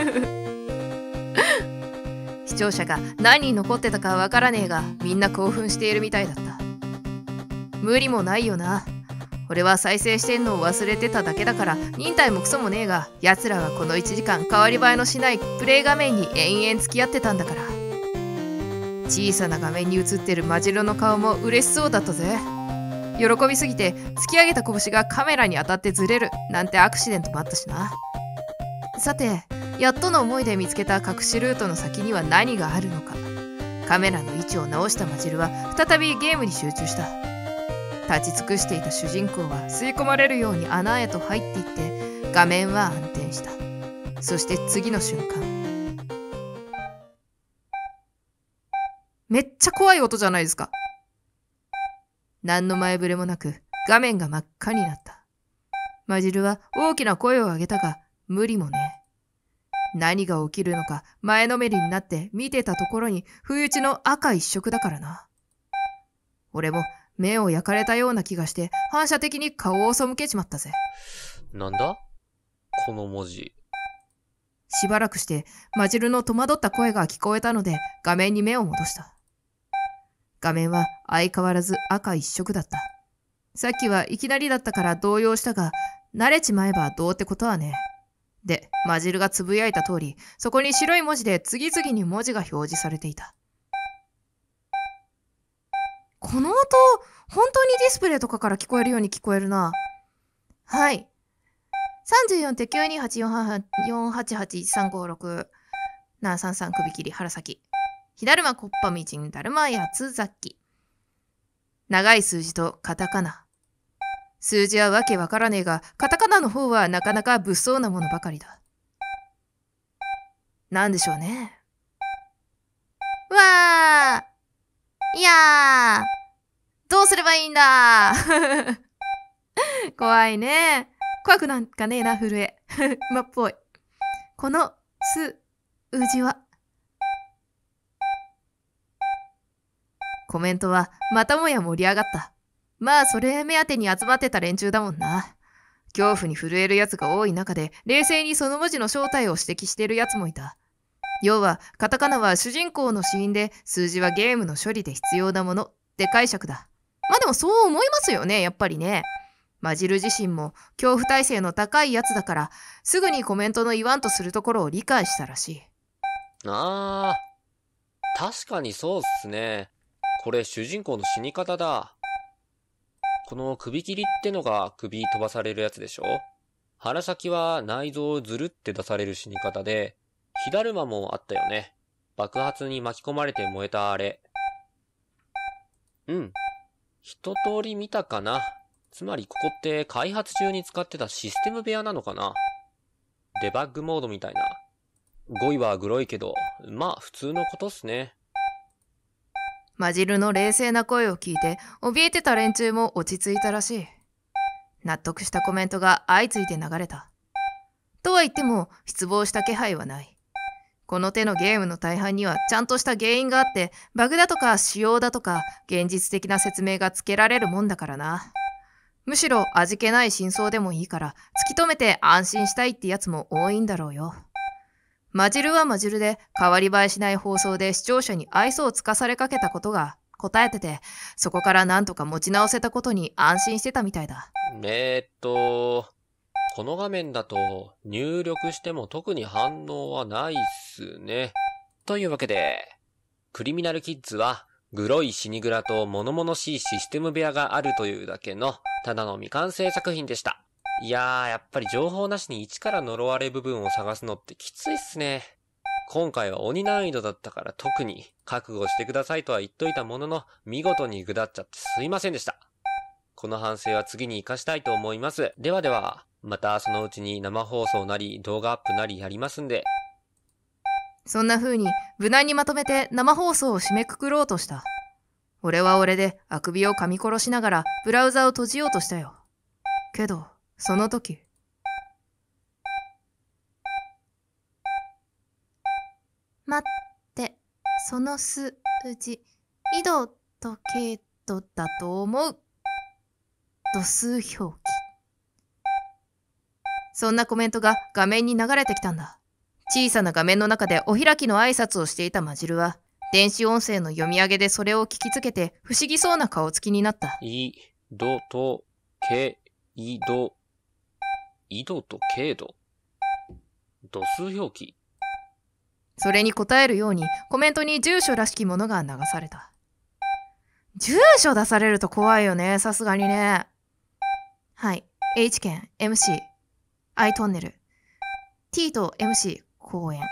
視聴者が何人残ってたかわからねえが、みんな興奮しているみたいだった。無理もないよな。俺は再生してんのを忘れてただけだから忍耐もクソもねえが、奴らはこのいちじかん変わり映えのしないプレイ画面に延々付き合ってたんだから。小さな画面に映ってるマジロの顔も嬉しそうだったぜ。喜びすぎて突き上げた拳がカメラに当たってずれるなんてアクシデントもあったしな。さて、やっとの思いで見つけた隠しルートの先には何があるのか。カメラの位置を直したマジルは再びゲームに集中した。立ち尽くしていた主人公は吸い込まれるように穴へと入っていって画面は暗転した。そして次の瞬間、めっちゃ怖い音じゃないですか。何の前触れもなく画面が真っ赤になった。マジルは大きな声を上げたが無理もね。何が起きるのか前のめりになって見てたところに不意打ちの赤一色だからな。俺も目を焼かれたような気がして反射的に顔を背けちまったぜ。 なんだこの文字。 しばらくしてマジルの戸惑った声が聞こえたので画面に目を戻した。画面は相変わらず赤一色だった。さっきはいきなりだったから動揺したが、慣れちまえばどうってことはね。で、マジルがつぶやいた通り、そこに白い文字で次々に文字が表示されていた。この音、本当にディスプレイとかから聞こえるように聞こえるな。はい。さんじゅうよんてんきゅうにはちよんはちはちいちさんごろくななさんさん首切り腹先。ひだるまこっぱみじんだるまやつざっき。長い数字とカタカナ。数字はわけわからねえが、カタカナの方はなかなか物騒なものばかりだ。なんでしょうね。わーいやーどうすればいいんだ怖いね。怖くなんかねえな、震え。馬っぽい。この数字は。コメントはまたもや盛り上がった。まあそれ目当てに集まってた連中だもんな。恐怖に震えるやつが多い中で冷静にその文字の正体を指摘しているやつもいた。要はカタカナは主人公の死因で、数字はゲームの処理で必要なものって解釈だ。まあでもそう思いますよね、やっぱりね。マジル自身も恐怖耐性の高いやつだから、すぐにコメントの言わんとするところを理解したらしい。 あー、確かにそうっすね。これ主人公の死に方だ。この首切りってのが首飛ばされるやつでしょ。腹先は内臓をずるって出される死に方で、火だるまもあったよね。爆発に巻き込まれて燃えたあれ。うん。一通り見たかな。つまりここって開発中に使ってたシステム部屋なのかな。デバッグモードみたいな。語彙はグロいけど、まあ普通のことっすね。 マジルの冷静な声を聞いて、怯えてた連中も落ち着いたらしい。納得したコメントが相次いで流れた。とは言っても、失望した気配はない。この手のゲームの大半にはちゃんとした原因があって、バグだとか仕様だとか、現実的な説明がつけられるもんだからな。むしろ味気ない真相でもいいから、突き止めて安心したいってやつも多いんだろうよ。 マジルはマジルで変わり映えしない放送で視聴者に愛想をつかされかけたことが答えてて、そこからなんとか持ち直せたことに安心してたみたいだ。 えーっと、この画面だと入力しても特に反応はないっすね。というわけで、クリミナルキッズはグロい死にグラと物々しいシステム部屋があるというだけのただの未完成作品でした。いやー、やっぱり情報なしに一から呪われ部分を探すのってきついっすね。今回は鬼難易度だったから特に覚悟してくださいとは言っといたものの、見事にぐだっちゃってすいませんでした。この反省は次に活かしたいと思います。ではでは、またそのうちに生放送なり動画アップなりやりますんで。 そんな風に無難にまとめて生放送を締めくくろうとした。俺は俺であくびを噛み殺しながらブラウザを閉じようとしたよ。けど、その時。 待って、その数字、緯度と経度だと思う。度数表記。 そんなコメントが画面に流れてきたんだ。小さな画面の中でお開きの挨拶をしていたマジルは、電子音声の読み上げでそれを聞きつけて不思議そうな顔つきになった。 緯度と経度。緯度と経度。度数表記。 それに答えるようにコメントに住所らしきものが流された。住所出されると怖いよね、さすがにね。はい。H 県 エムシー、I トンネル、T と エムシー 公演。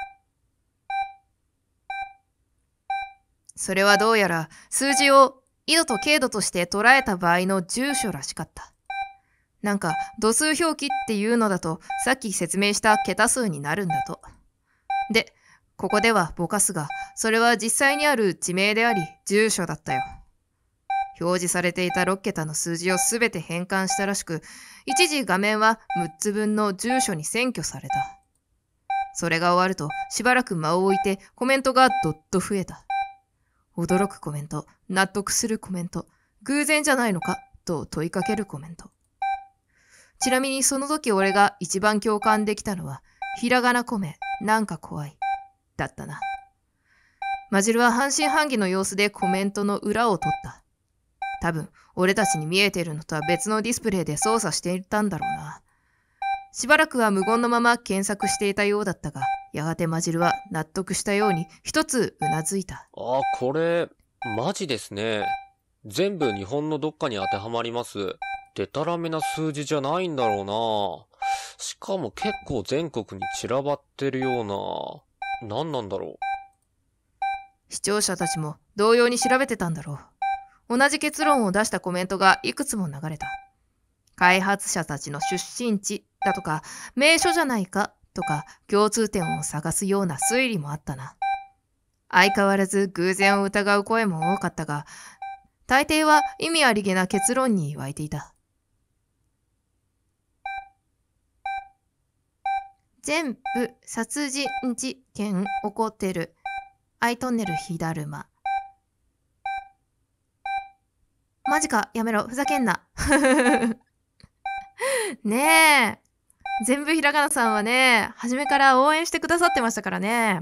それはどうやら数字を緯度と経度として捉えた場合の住所らしかった。なんか度数表記っていうのだとさっき説明した桁数になるんだと。で、ここではぼかすが、それは実際にある地名であり住所だったよ。表示されていたろっけたの数字をすべて変換したらしく、一時画面はむっつぶんの住所に占拠された。それが終わるとしばらく間を置いてコメントがどっと増えた。驚くコメント、納得するコメント、偶然じゃないのかと問いかけるコメント。ちなみにその時俺が一番共感できたのは、ひらがなコメ、なんか怖い、だったな。マジルは半信半疑の様子でコメントの裏を取った。多分、俺たちに見えているのとは別のディスプレイで操作していたんだろうな。しばらくは無言のまま検索していたようだったが、やがてマジルは納得したように一つうなずいた。 あ、これ、マジですね。全部日本のどっかに当てはまります。でたらめな数字じゃないんだろうな。しかも結構全国に散らばってるような。何なんだろう。 視聴者たちも同様に調べてたんだろう。同じ結論を出したコメントがいくつも流れた。開発者たちの出身地だとか、名所じゃないかとか、共通点を探すような推理もあったな。相変わらず偶然を疑う声も多かったが、大抵は意味ありげな結論に湧いていた。 全部殺人事件起こってる。アイトンネル火だるま。マジか、やめろ、ふざけんな。ねえ。全部ひらがなさんはね、初めから応援してくださってましたからね。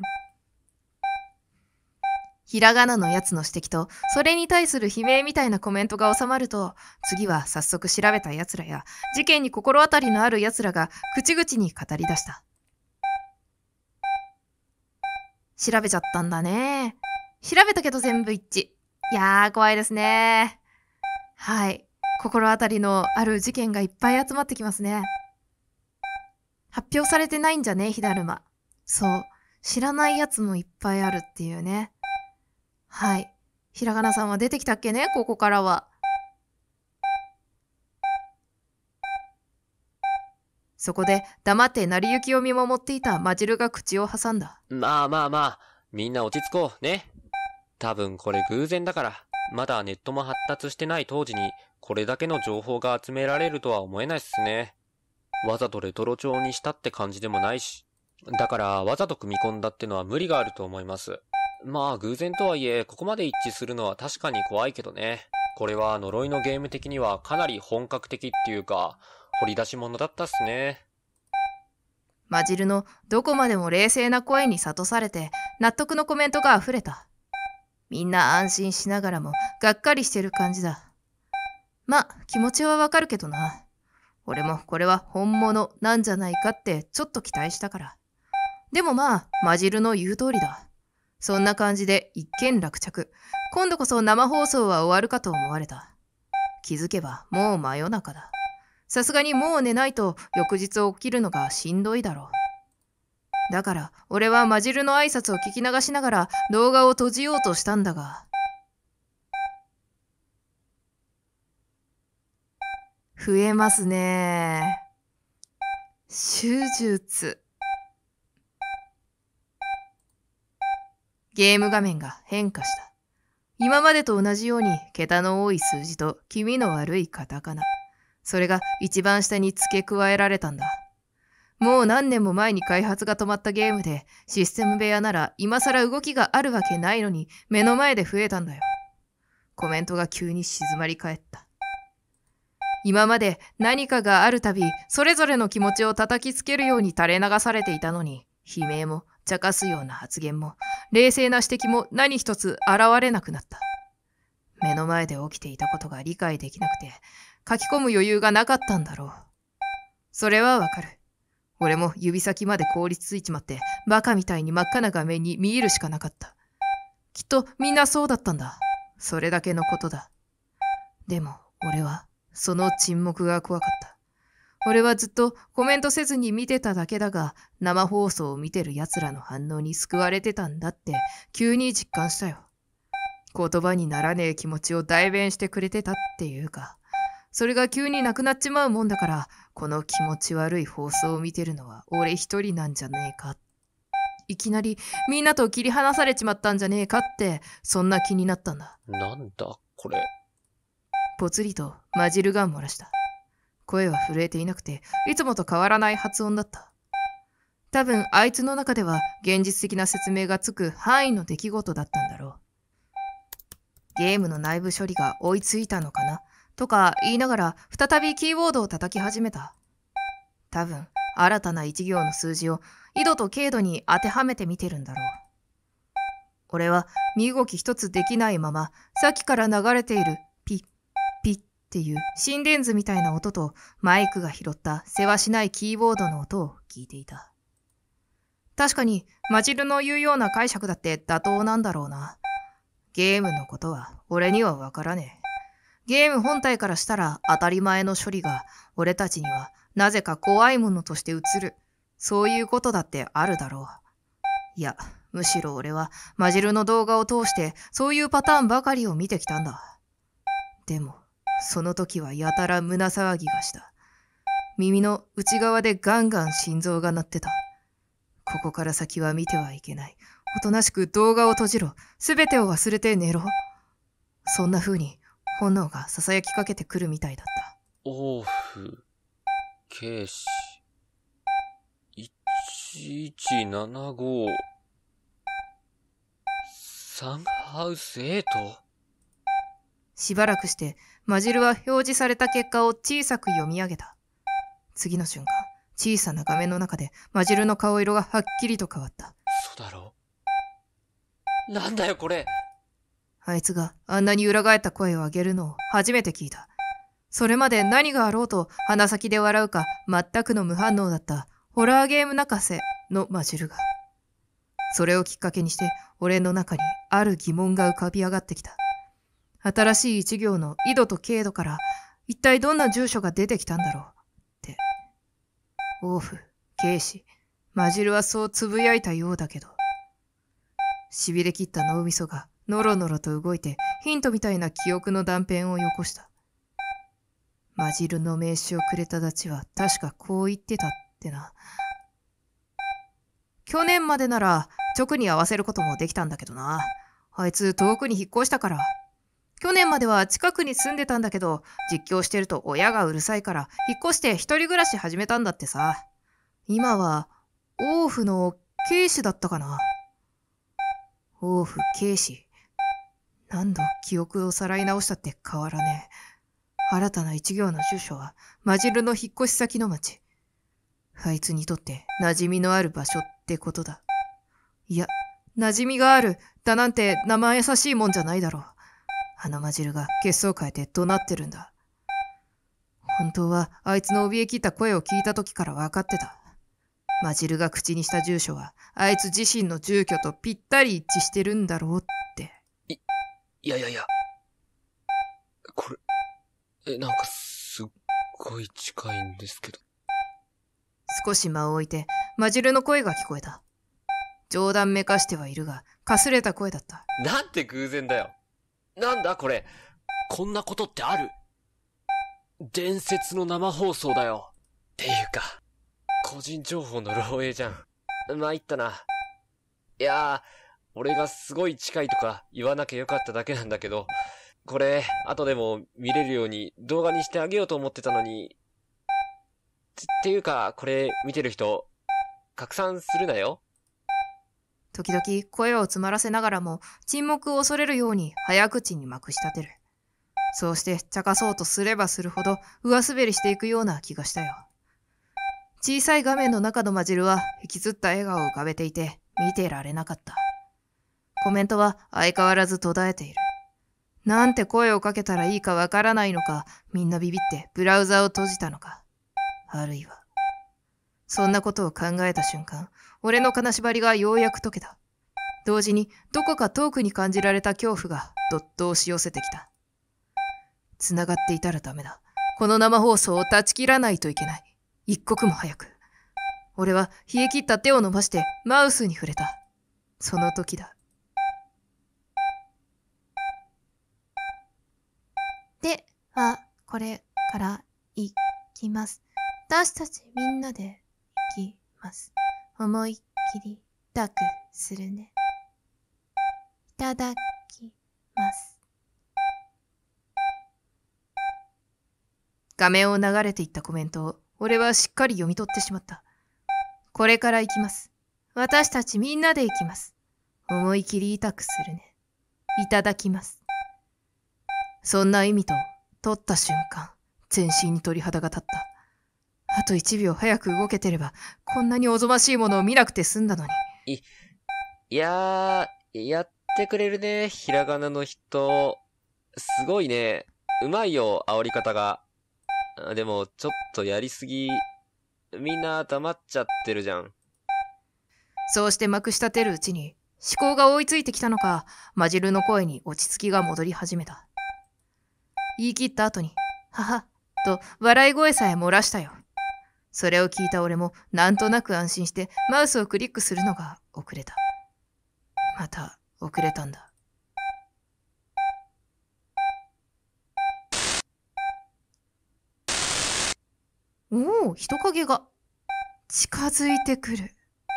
ひらがなのやつの指摘と、それに対する悲鳴みたいなコメントが収まると、次は早速調べた奴らや、事件に心当たりのある奴らが口々に語り出した。 調べちゃったんだね。調べたけど全部一致。いやー、怖いですね。はい。心当たりのある事件がいっぱい集まってきますね。発表されてないんじゃね、ひだるま。そう。知らないやつもいっぱいあるっていうね。はい。ひらがなさんは出てきたっけね、ここからは。 そこで黙って成り行きを見守っていたマジルが口を挟んだ。 まあまあまあ、みんな落ち着こうね。多分これ偶然だから、まだネットも発達してない当時にこれだけの情報が集められるとは思えないっすね。わざとレトロ調にしたって感じでもないし。だからわざと組み込んだってのは無理があると思います。まあ偶然とはいえここまで一致するのは確かに怖いけどね。これは呪いのゲーム的にはかなり本格的っていうか掘り出し物だったっすね。 マジルのどこまでも冷静な声に諭されて納得のコメントが溢れた。みんな安心しながらもがっかりしてる感じだ。ま、気持ちはわかるけどな。俺もこれは本物なんじゃないかってちょっと期待したから。でもまあ、マジルの言う通りだ。そんな感じで一件落着。今度こそ生放送は終わるかと思われた。気づけばもう真夜中だ。さすがにもう寝ないと翌日起きるのがしんどいだろう。だから俺はマジルの挨拶を聞き流しながら動画を閉じようとしたんだが。増えますね。手術。ゲーム画面が変化した。今までと同じように桁の多い数字と気味の悪いカタカナ。それが一番下に付け加えられたんだ。もう何年も前に開発が止まったゲームでシステム部屋なら今更動きがあるわけないのに目の前で増えたんだよ。コメントが急に静まり返った。今まで何かがあるたびそれぞれの気持ちを叩きつけるように垂れ流されていたのに、悲鳴も茶化すような発言も冷静な指摘も何一つ現れなくなった。目の前で起きていたことが理解できなくて書き込む余裕がなかったんだろう。それはわかる。俺も指先まで凍りついちまってバカみたいに真っ赤な画面に見入るしかなかった。きっとみんなそうだったんだ。それだけのことだ。でも俺はその沈黙が怖かった。俺はずっとコメントせずに見てただけだが、生放送を見てる奴らの反応に救われてたんだって急に実感したよ。言葉にならねえ気持ちを代弁してくれてたっていうか、それが急になくなっちまうもんだから、この気持ち悪い放送を見てるのは俺一人なんじゃねえか。いきなりみんなと切り離されちまったんじゃねえかって、そんな気になったんだ。 なんだこれ。 ぽつりとマジルが漏らした。声は震えていなくて、いつもと変わらない発音だった。多分あいつの中では現実的な説明がつく範囲の出来事だったんだろう。ゲームの内部処理が追いついたのかなとか言いながら再びキーボードを叩き始めた。多分新たな一行の数字を緯度と経度に当てはめてみてるんだろう。俺は身動き一つできないまま、さっきから流れているピッピッっていう心電図みたいな音とマイクが拾ったせわしないキーボードの音を聞いていた。確かにマジルの言うような解釈だって妥当なんだろうな。ゲームのことは俺にはわからねえ。ゲーム本体からしたら当たり前の処理が俺たちにはなぜか怖いものとして映る。そういうことだってあるだろう。いや、むしろ俺はマジルの動画を通してそういうパターンばかりを見てきたんだ。でも、その時はやたら胸騒ぎがした。耳の内側でガンガン心臓が鳴ってた。ここから先は見てはいけない。おとなしく動画を閉じろ。すべてを忘れて寝ろ。そんな風に本能が囁きかけてくるみたいだった。 オーフ、ケイシ、いちいちななご、サンハウスエイト。 しばらくしてマジルは表示された結果を小さく読み上げた。次の瞬間、小さな画面の中でマジルの顔色がはっきりと変わった。 そうだろ？なんだよこれ。 あいつがあんなに裏返った声を上げるのを初めて聞いた。それまで何があろうと鼻先で笑うか全くの無反応だったホラーゲーム泣かせのマジルが。それをきっかけにして俺の中にある疑問が浮かび上がってきた。新しい一行の緯度と経度から一体どんな住所が出てきたんだろうって。オーフ、ケイシ、マジルはそうつぶやいたようだけど。痺れ切った脳みそがノロノロと動いてヒントみたいな記憶の断片をよこした。マジルの名刺をくれたダチは確かこう言ってたってな。去年までなら直に合わせることもできたんだけどな。あいつ遠くに引っ越したから。去年までは近くに住んでたんだけど、実況してると親がうるさいから引っ越して一人暮らし始めたんだってさ。今はオーフのケイシだったかな。オーフ、ケイシ。何度記憶をさらい直したって変わらねえ。新たな一行の住所はマジルの引っ越し先の町。 あいつにとって馴染みのある場所ってことだ。いや、馴染みがあるだなんて生優しいもんじゃないだろう。あのマジルが血相変えて怒鳴ってるんだ。本当はあいつの怯え切った声を聞いた時から分かってた。マジルが口にした住所はあいつ自身の住居とぴったり一致してるんだろうって。 い、いやいやいや。これ、え、なんかすっごい近いんですけど。 少し間を置いてマジルの声が聞こえた。冗談めかしてはいるが、かすれた声だった。 なんて偶然だよ。なんだこれ。こんなことってある？伝説の生放送だよ。っていうか、個人情報の漏洩じゃん。参ったな。いやー、俺がすごい近いとか言わなきゃよかっただけなんだけど、これ、後でも見れるように動画にしてあげようと思ってたのに。つっていうか、これ見てる人、拡散するなよ。 時々声を詰まらせながらも沈黙を恐れるように早口にまくし立てる。そうして茶化そうとすればするほど上滑りしていくような気がしたよ。小さい画面の中のマジルは引きつった笑顔を浮かべていて見てられなかった。コメントは相変わらず途絶えている。なんて声をかけたらいいかわからないのか、みんなビビってブラウザを閉じたのか。あるいは。そんなことを考えた瞬間、俺の金縛りがようやく解けた。同時にどこか遠くに感じられた恐怖がどっと押し寄せてきた。繋がっていたらダメだ。この生放送を断ち切らないといけない。一刻も早く。俺は冷え切った手を伸ばしてマウスに触れた。その時だ。 では、これから行きます。私たちみんなで行きます。思いっきり抱くするね。いただきます。 画面を流れていったコメントを俺はしっかり読み取ってしまった。これから行きます。私たちみんなで行きます。思い切り痛くするね。いただきます。そんな意味と取った瞬間、全身に鳥肌が立った。あと一秒早く動けてれば、こんなにおぞましいものを見なくて済んだのに。 い、いやー、やってくれるね、ひらがなの人。すごいね。うまいよ、煽り方が。でも、ちょっとやりすぎ。みんな黙っちゃってるじゃん。 そうしてまくし立てるうちに、思考が追いついてきたのか、マジルの声に落ち着きが戻り始めた。言い切った後に、はは、と笑い声さえ漏らしたよ。それを聞いた俺もなんとなく安心してマウスをクリックするのが遅れた。また遅れたんだ。おお、人影が近づいてくる。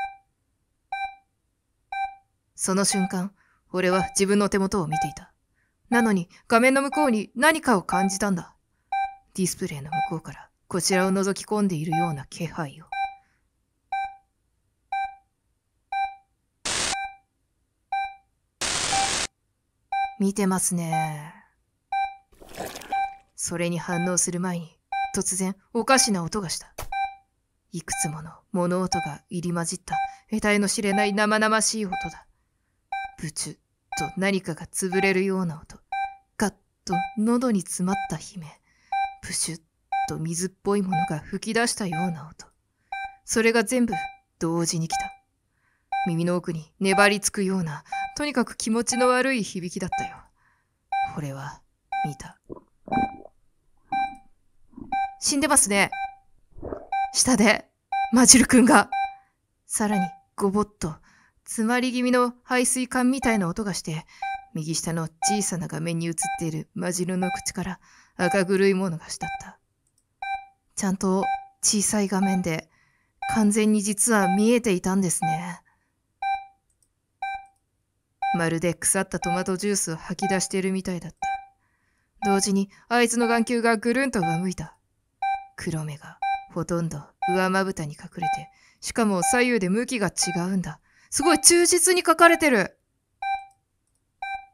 その瞬間、俺は自分の手元を見ていた。なのに画面の向こうに何かを感じたんだ。ディスプレイの向こうからこちらを覗き込んでいるような気配を。見てますね。それに反応する前に突然おかしな音がした。いくつもの物音が入り混じった得体の知れない生々しい音だ。ブチュッと何かが潰れるような音。ガッと喉に詰まった悲鳴。プシュッと水っぽいものが吹き出したような音。それが全部同時に来た。耳の奥に粘りつくような、とにかく気持ちの悪い響きだったよ。俺は見た。死んでますね。下でマジル君が。さらにゴボッと詰まり気味の排水管みたいな音がして、右下の小さな画面に映っているマジルの口から赤黒いものがしたった。ちゃんと小さい画面で完全に実は見えていたんですね。まるで腐ったトマトジュースを吐き出しているみたいだった。同時にあいつの眼球がぐるんと上向いた。黒目がほとんど上まぶたに隠れて、しかも左右で向きが違うんだ。すごい忠実に描かれてる。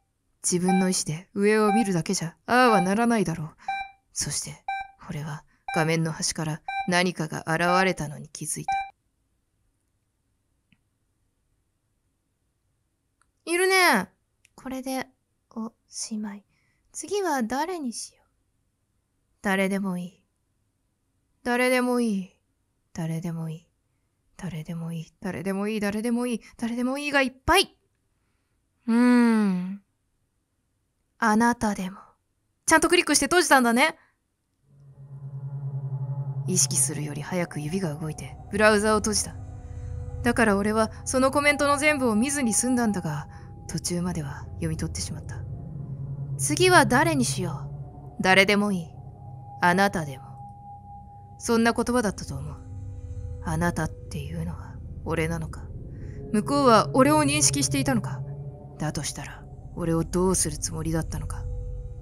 自分の意志で上を見るだけじゃああはならないだろう。そして俺は画面の端から何かが現れたのに気づいた。 いるね。これでおしまい。次は誰にしよう。誰でもいい。誰でもいい。誰でもいい。誰でもいい。誰でもいい。誰でもいい。誰でもいいがいっぱい。うーん。あなたでも。ちゃんとクリックして閉じたんだね。 意識するより早く指が動いてブラウザを閉じた。だから俺はそのコメントの全部を見ずに済んだんだが、途中までは読み取ってしまった。 次は誰にしよう。誰でもいい。あなたでも。 そんな言葉だったと思う。あなたっていうのは俺なのか。向こうは俺を認識していたのか。だとしたら俺をどうするつもりだったのか。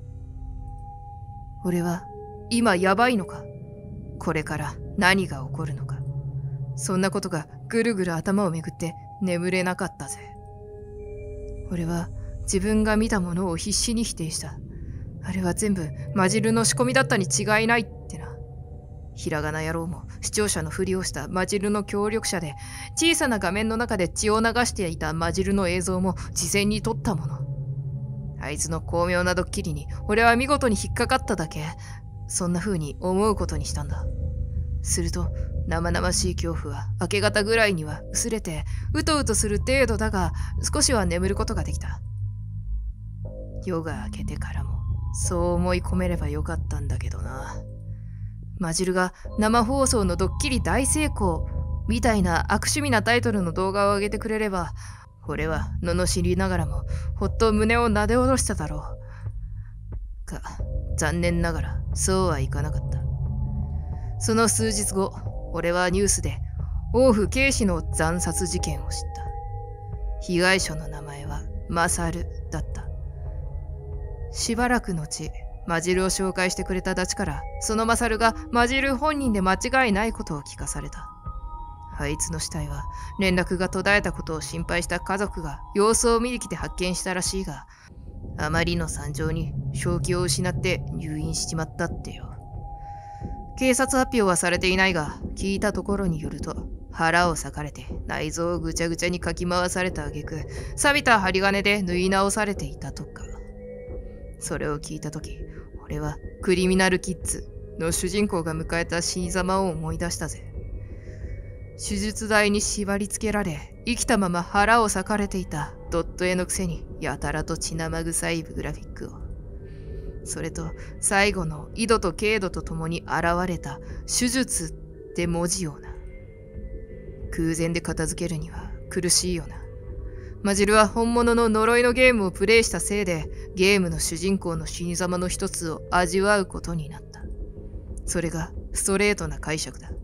俺は今やばいのか。これから何が起こるのか。そんなことがぐるぐる頭をめぐって眠れなかったぜ。俺は自分が見たものを必死に否定した。あれは全部マジルの仕込みだったに違いないってな。ひらがな野郎も視聴者のふりをしたマジルの協力者で、小さな画面の中で血を流していたマジルの映像も事前に撮ったもの。あいつの巧妙なドッキリに俺は見事に引っかかっただけ。そんな風に思うことにしたんだ。すると生々しい恐怖は明け方ぐらいには薄れて、うとうとする程度だが少しは眠ることができた。夜が明けてからもそう思い込めればよかったんだけどな。マジルが生放送のドッキリ大成功みたいな悪趣味なタイトルの動画を上げてくれれば、俺は罵りながらもほっと胸をなで下ろしただろう。が、残念ながらそうはいかなかった。その数日後、俺はニュースで王府慶氏の惨殺事件を知った。被害者の名前はマサルだった。しばらく後、マジルを紹介してくれたダチから、そのマサルがマジル本人で間違いないことを聞かされた。あいつの死体は連絡が途絶えたことを心配した家族が様子を見に来て発見したらしいが、あまりの惨状に正気を失って入院しちまったってよ。警察発表はされていないが、聞いたところによると、腹を裂かれて内臓をぐちゃぐちゃにかき回された挙句、錆びた針金で縫い直されていたとか。それを聞いたとき、俺はクリミナルキッズの主人公が迎えた死に様を思い出したぜ。手術台に縛り付けられ、生きたまま腹を裂かれていたドット絵のくせにやたらと血生臭いグラフィックを。それと最後の緯度と経度とともに現れた手術って文字をな。空前で片付けるには苦しいよな。マジルは本物の呪いのゲームをプレイしたせいで、ゲームの主人公の死に様の一つを味わうことになった。それがストレートな解釈だ。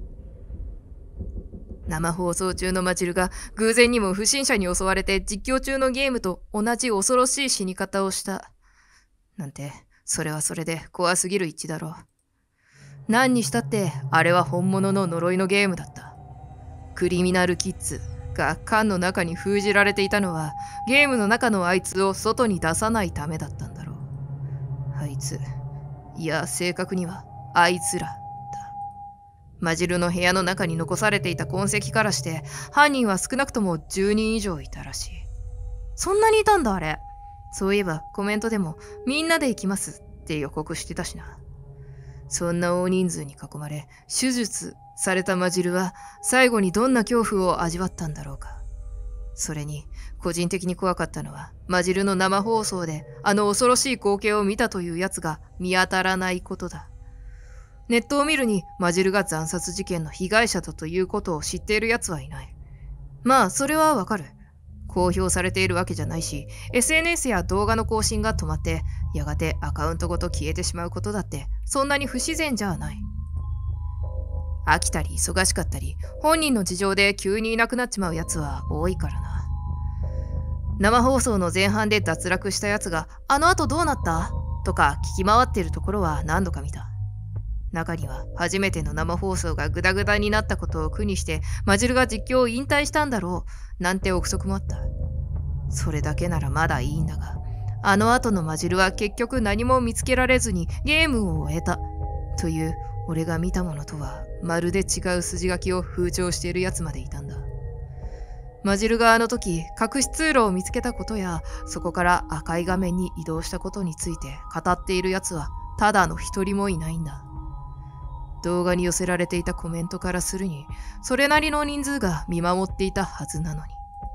生放送中のマジルが偶然にも不審者に襲われて実況中のゲームと同じ恐ろしい死に方をした。なんて、それはそれで怖すぎる一致だろう。何にしたって、あれは本物の呪いのゲームだった。クリミナルキッズが缶の中に封じられていたのは、ゲームの中のあいつを外に出さないためだったんだろう。あいつ、いや正確にはあいつらだ。マジルの部屋の中に残されていた痕跡からして、犯人は少なくともじゅうにん以上いたらしい。 そんなにいたんだあれ。 そういえばコメントでもみんなで行きますって予告してたしな。そんな大人数に囲まれ手術されたマジルは最後にどんな恐怖を味わったんだろうか。それに個人的に怖かったのは、マジルの生放送であの恐ろしい光景を見たというやつが見当たらないことだ。ネットを見るにマジルが惨殺事件の被害者だということを知っているやつはいない。まあそれはわかる。公表されているわけじゃないし、 エスエヌエス や動画の更新が止まってやがてアカウントごと消えてしまうことだってそんなに不自然じゃない。飽きたり忙しかったり、本人の事情で急にいなくなっちまうやつは多いからな。生放送の前半で脱落したやつがあの後どうなったとか聞き回っているところは何度か見た。中には初めての生放送がグダグダになったことを苦にしてマジルが実況を引退したんだろうなんて憶測もあった。それだけならまだいいんだが、あの後のマジルは結局何も見つけられずにゲームを終えたという俺が見たものとはまるで違う筋書きを風潮しているやつまでいたんだ。マジルがあの時隠し通路を見つけたことや、そこから赤い画面に移動したことについて語っているやつはただの一人もいないんだ。動画に寄せられていたコメントからするに、それなりの人数が見守っていたはずなのに。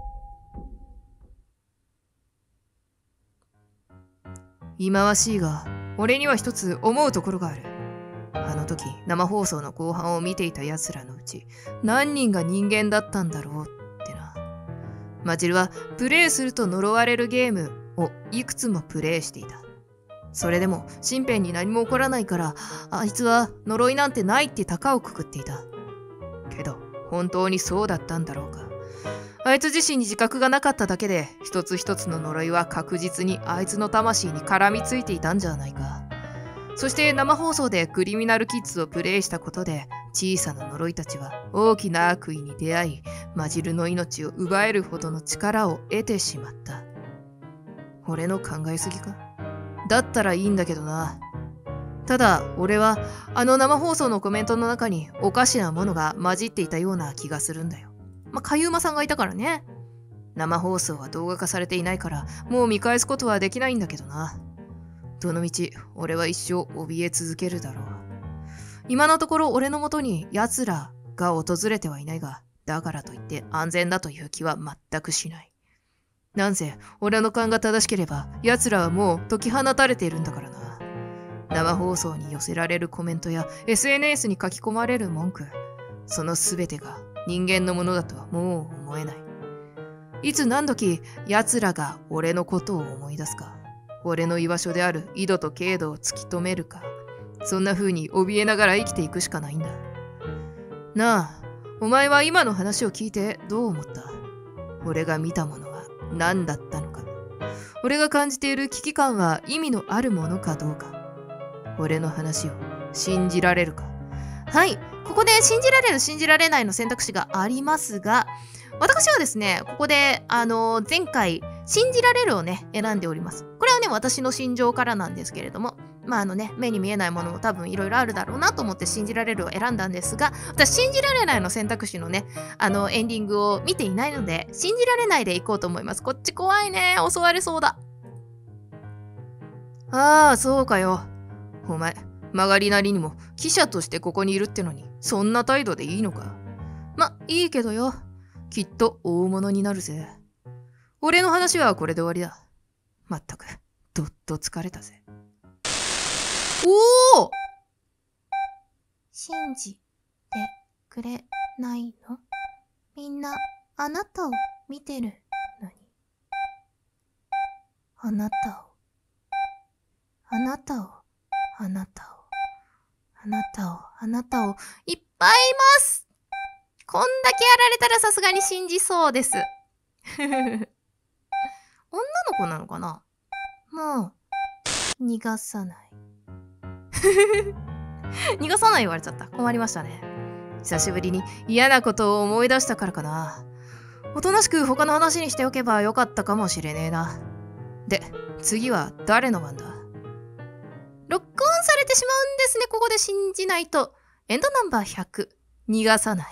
忌まわしいが、俺には一つ思うところがある。あの時生放送の後半を見ていた奴らのうち何人が人間だったんだろうってな。マジルはプレイすると呪われるゲームをいくつもプレイしていた。それでも身辺に何も起こらないから、あいつは呪いなんてないって高をくくっていた。けど本当にそうだったんだろうか。あいつ自身に自覚がなかっただけで、一つ一つの呪いは確実にあいつの魂に絡みついていたんじゃないか。そして生放送でクリミナルキッズをプレイしたことで、小さな呪いたちは大きな悪意に出会い、マジルの命を奪えるほどの力を得てしまった。俺の考えすぎか？だったらいいんだけどな。ただ俺はあの生放送のコメントの中におかしなものが混じっていたような気がするんだよ。まあ、かゆうまさんがいたからね。生放送は動画化されていないからもう見返すことはできないんだけどな。どのみち俺は一生怯え続けるだろう。今のところ俺のもとに奴らが訪れてはいないが、だからといって安全だという気は全くしない。なんせ俺の勘が正しければ奴らはもう解き放たれているんだからな。生放送に寄せられるコメントや エスエヌエス に書き込まれる文句、その全てが人間のものだとはもう思えない。いつ何時奴らが俺のことを思い出すか、俺の居場所である緯度と経度を突き止めるか、そんな風に怯えながら生きていくしかないんだ。なあ、お前は今の話を聞いてどう思った？俺が見たものは何だったのか。俺が感じている危機感は意味のあるものかどうか。俺の話を信じられるか。 はい、ここで信じられる信じられないの選択肢がありますが、私はですね、ここであの前回信じられるをね選んでおります。これはね私の心情からなんですけれども、まああのね目に見えないものも多分いろいろあるだろうなと思って信じられるを選んだんですが、私信じられないの選択肢のねあのエンディングを見ていないので信じられないでいこうと思います。こっち怖いね、襲われそうだ。 ああそうかよ。お前曲がりなりにも記者としてここにいるってのにそんな態度でいいのか。まいいけどよ、きっと大物になるぜ。俺の話はこれで終わりだ。まったくどっと疲れたぜ。 おお、 信じてくれないの？みんなあなたを見てるのに。あなたをあなたをあなたをあなたをあなたをいっぱいいます。こんだけやられたらさすがに信じそうです。女の子なのかな？ もう逃がさない。 逃がさない言われちゃった。困りましたね。 久しぶりに嫌なことを思い出したからかな。おとなしく他の話にしておけばよかったかもしれねえな。で、次は誰の番だ？ ロックオンされてしまうんですね。ここで信じないと。エンドナンバーひゃく、逃がさない。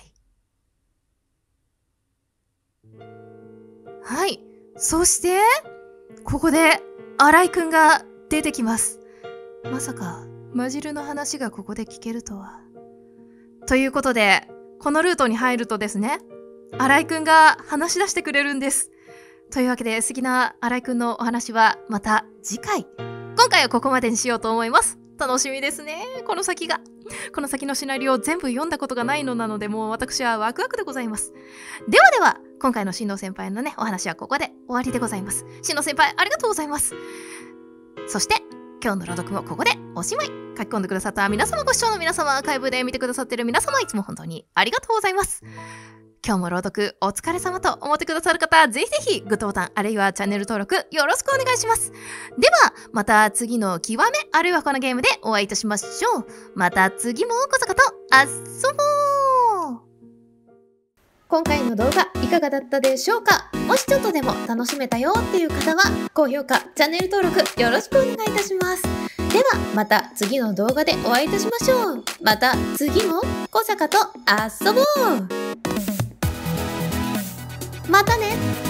はい。そして、ここで新井くんが出てきます。まさか、マジルの話がここで聞けるとは。ということで、このルートに入るとですね、新井くんが話し出してくれるんです。というわけで、好きな新井くんのお話はまた次回。今回はここまでにしようと思います。楽しみですね。この先が。この先のシナリオを全部読んだことがないのなので、もう私はワクワクでございます。ではでは、今回のしんの先輩のね、お話はここで終わりでございます。しんの先輩、ありがとうございます。そして、今日の朗読もここでおしまい。書き込んでくださった皆様、ご視聴の皆様、アーカイブで見てくださっている皆様、いつも本当にありがとうございます。今日も朗読お疲れ様と思ってくださる方、ぜひぜひグッドボタンあるいはチャンネル登録よろしくお願いします。ではまた次の極めあるいはこのゲームでお会いいたしましょう。また次もこそかと遊ぼう。 今回の動画いかがだったでしょうか？もしちょっとでも楽しめたよっていう方は高評価、チャンネル登録よろしくお願いいたします。 ではまた次の動画でお会いいたしましょう。また次も小坂と遊ぼう。またね。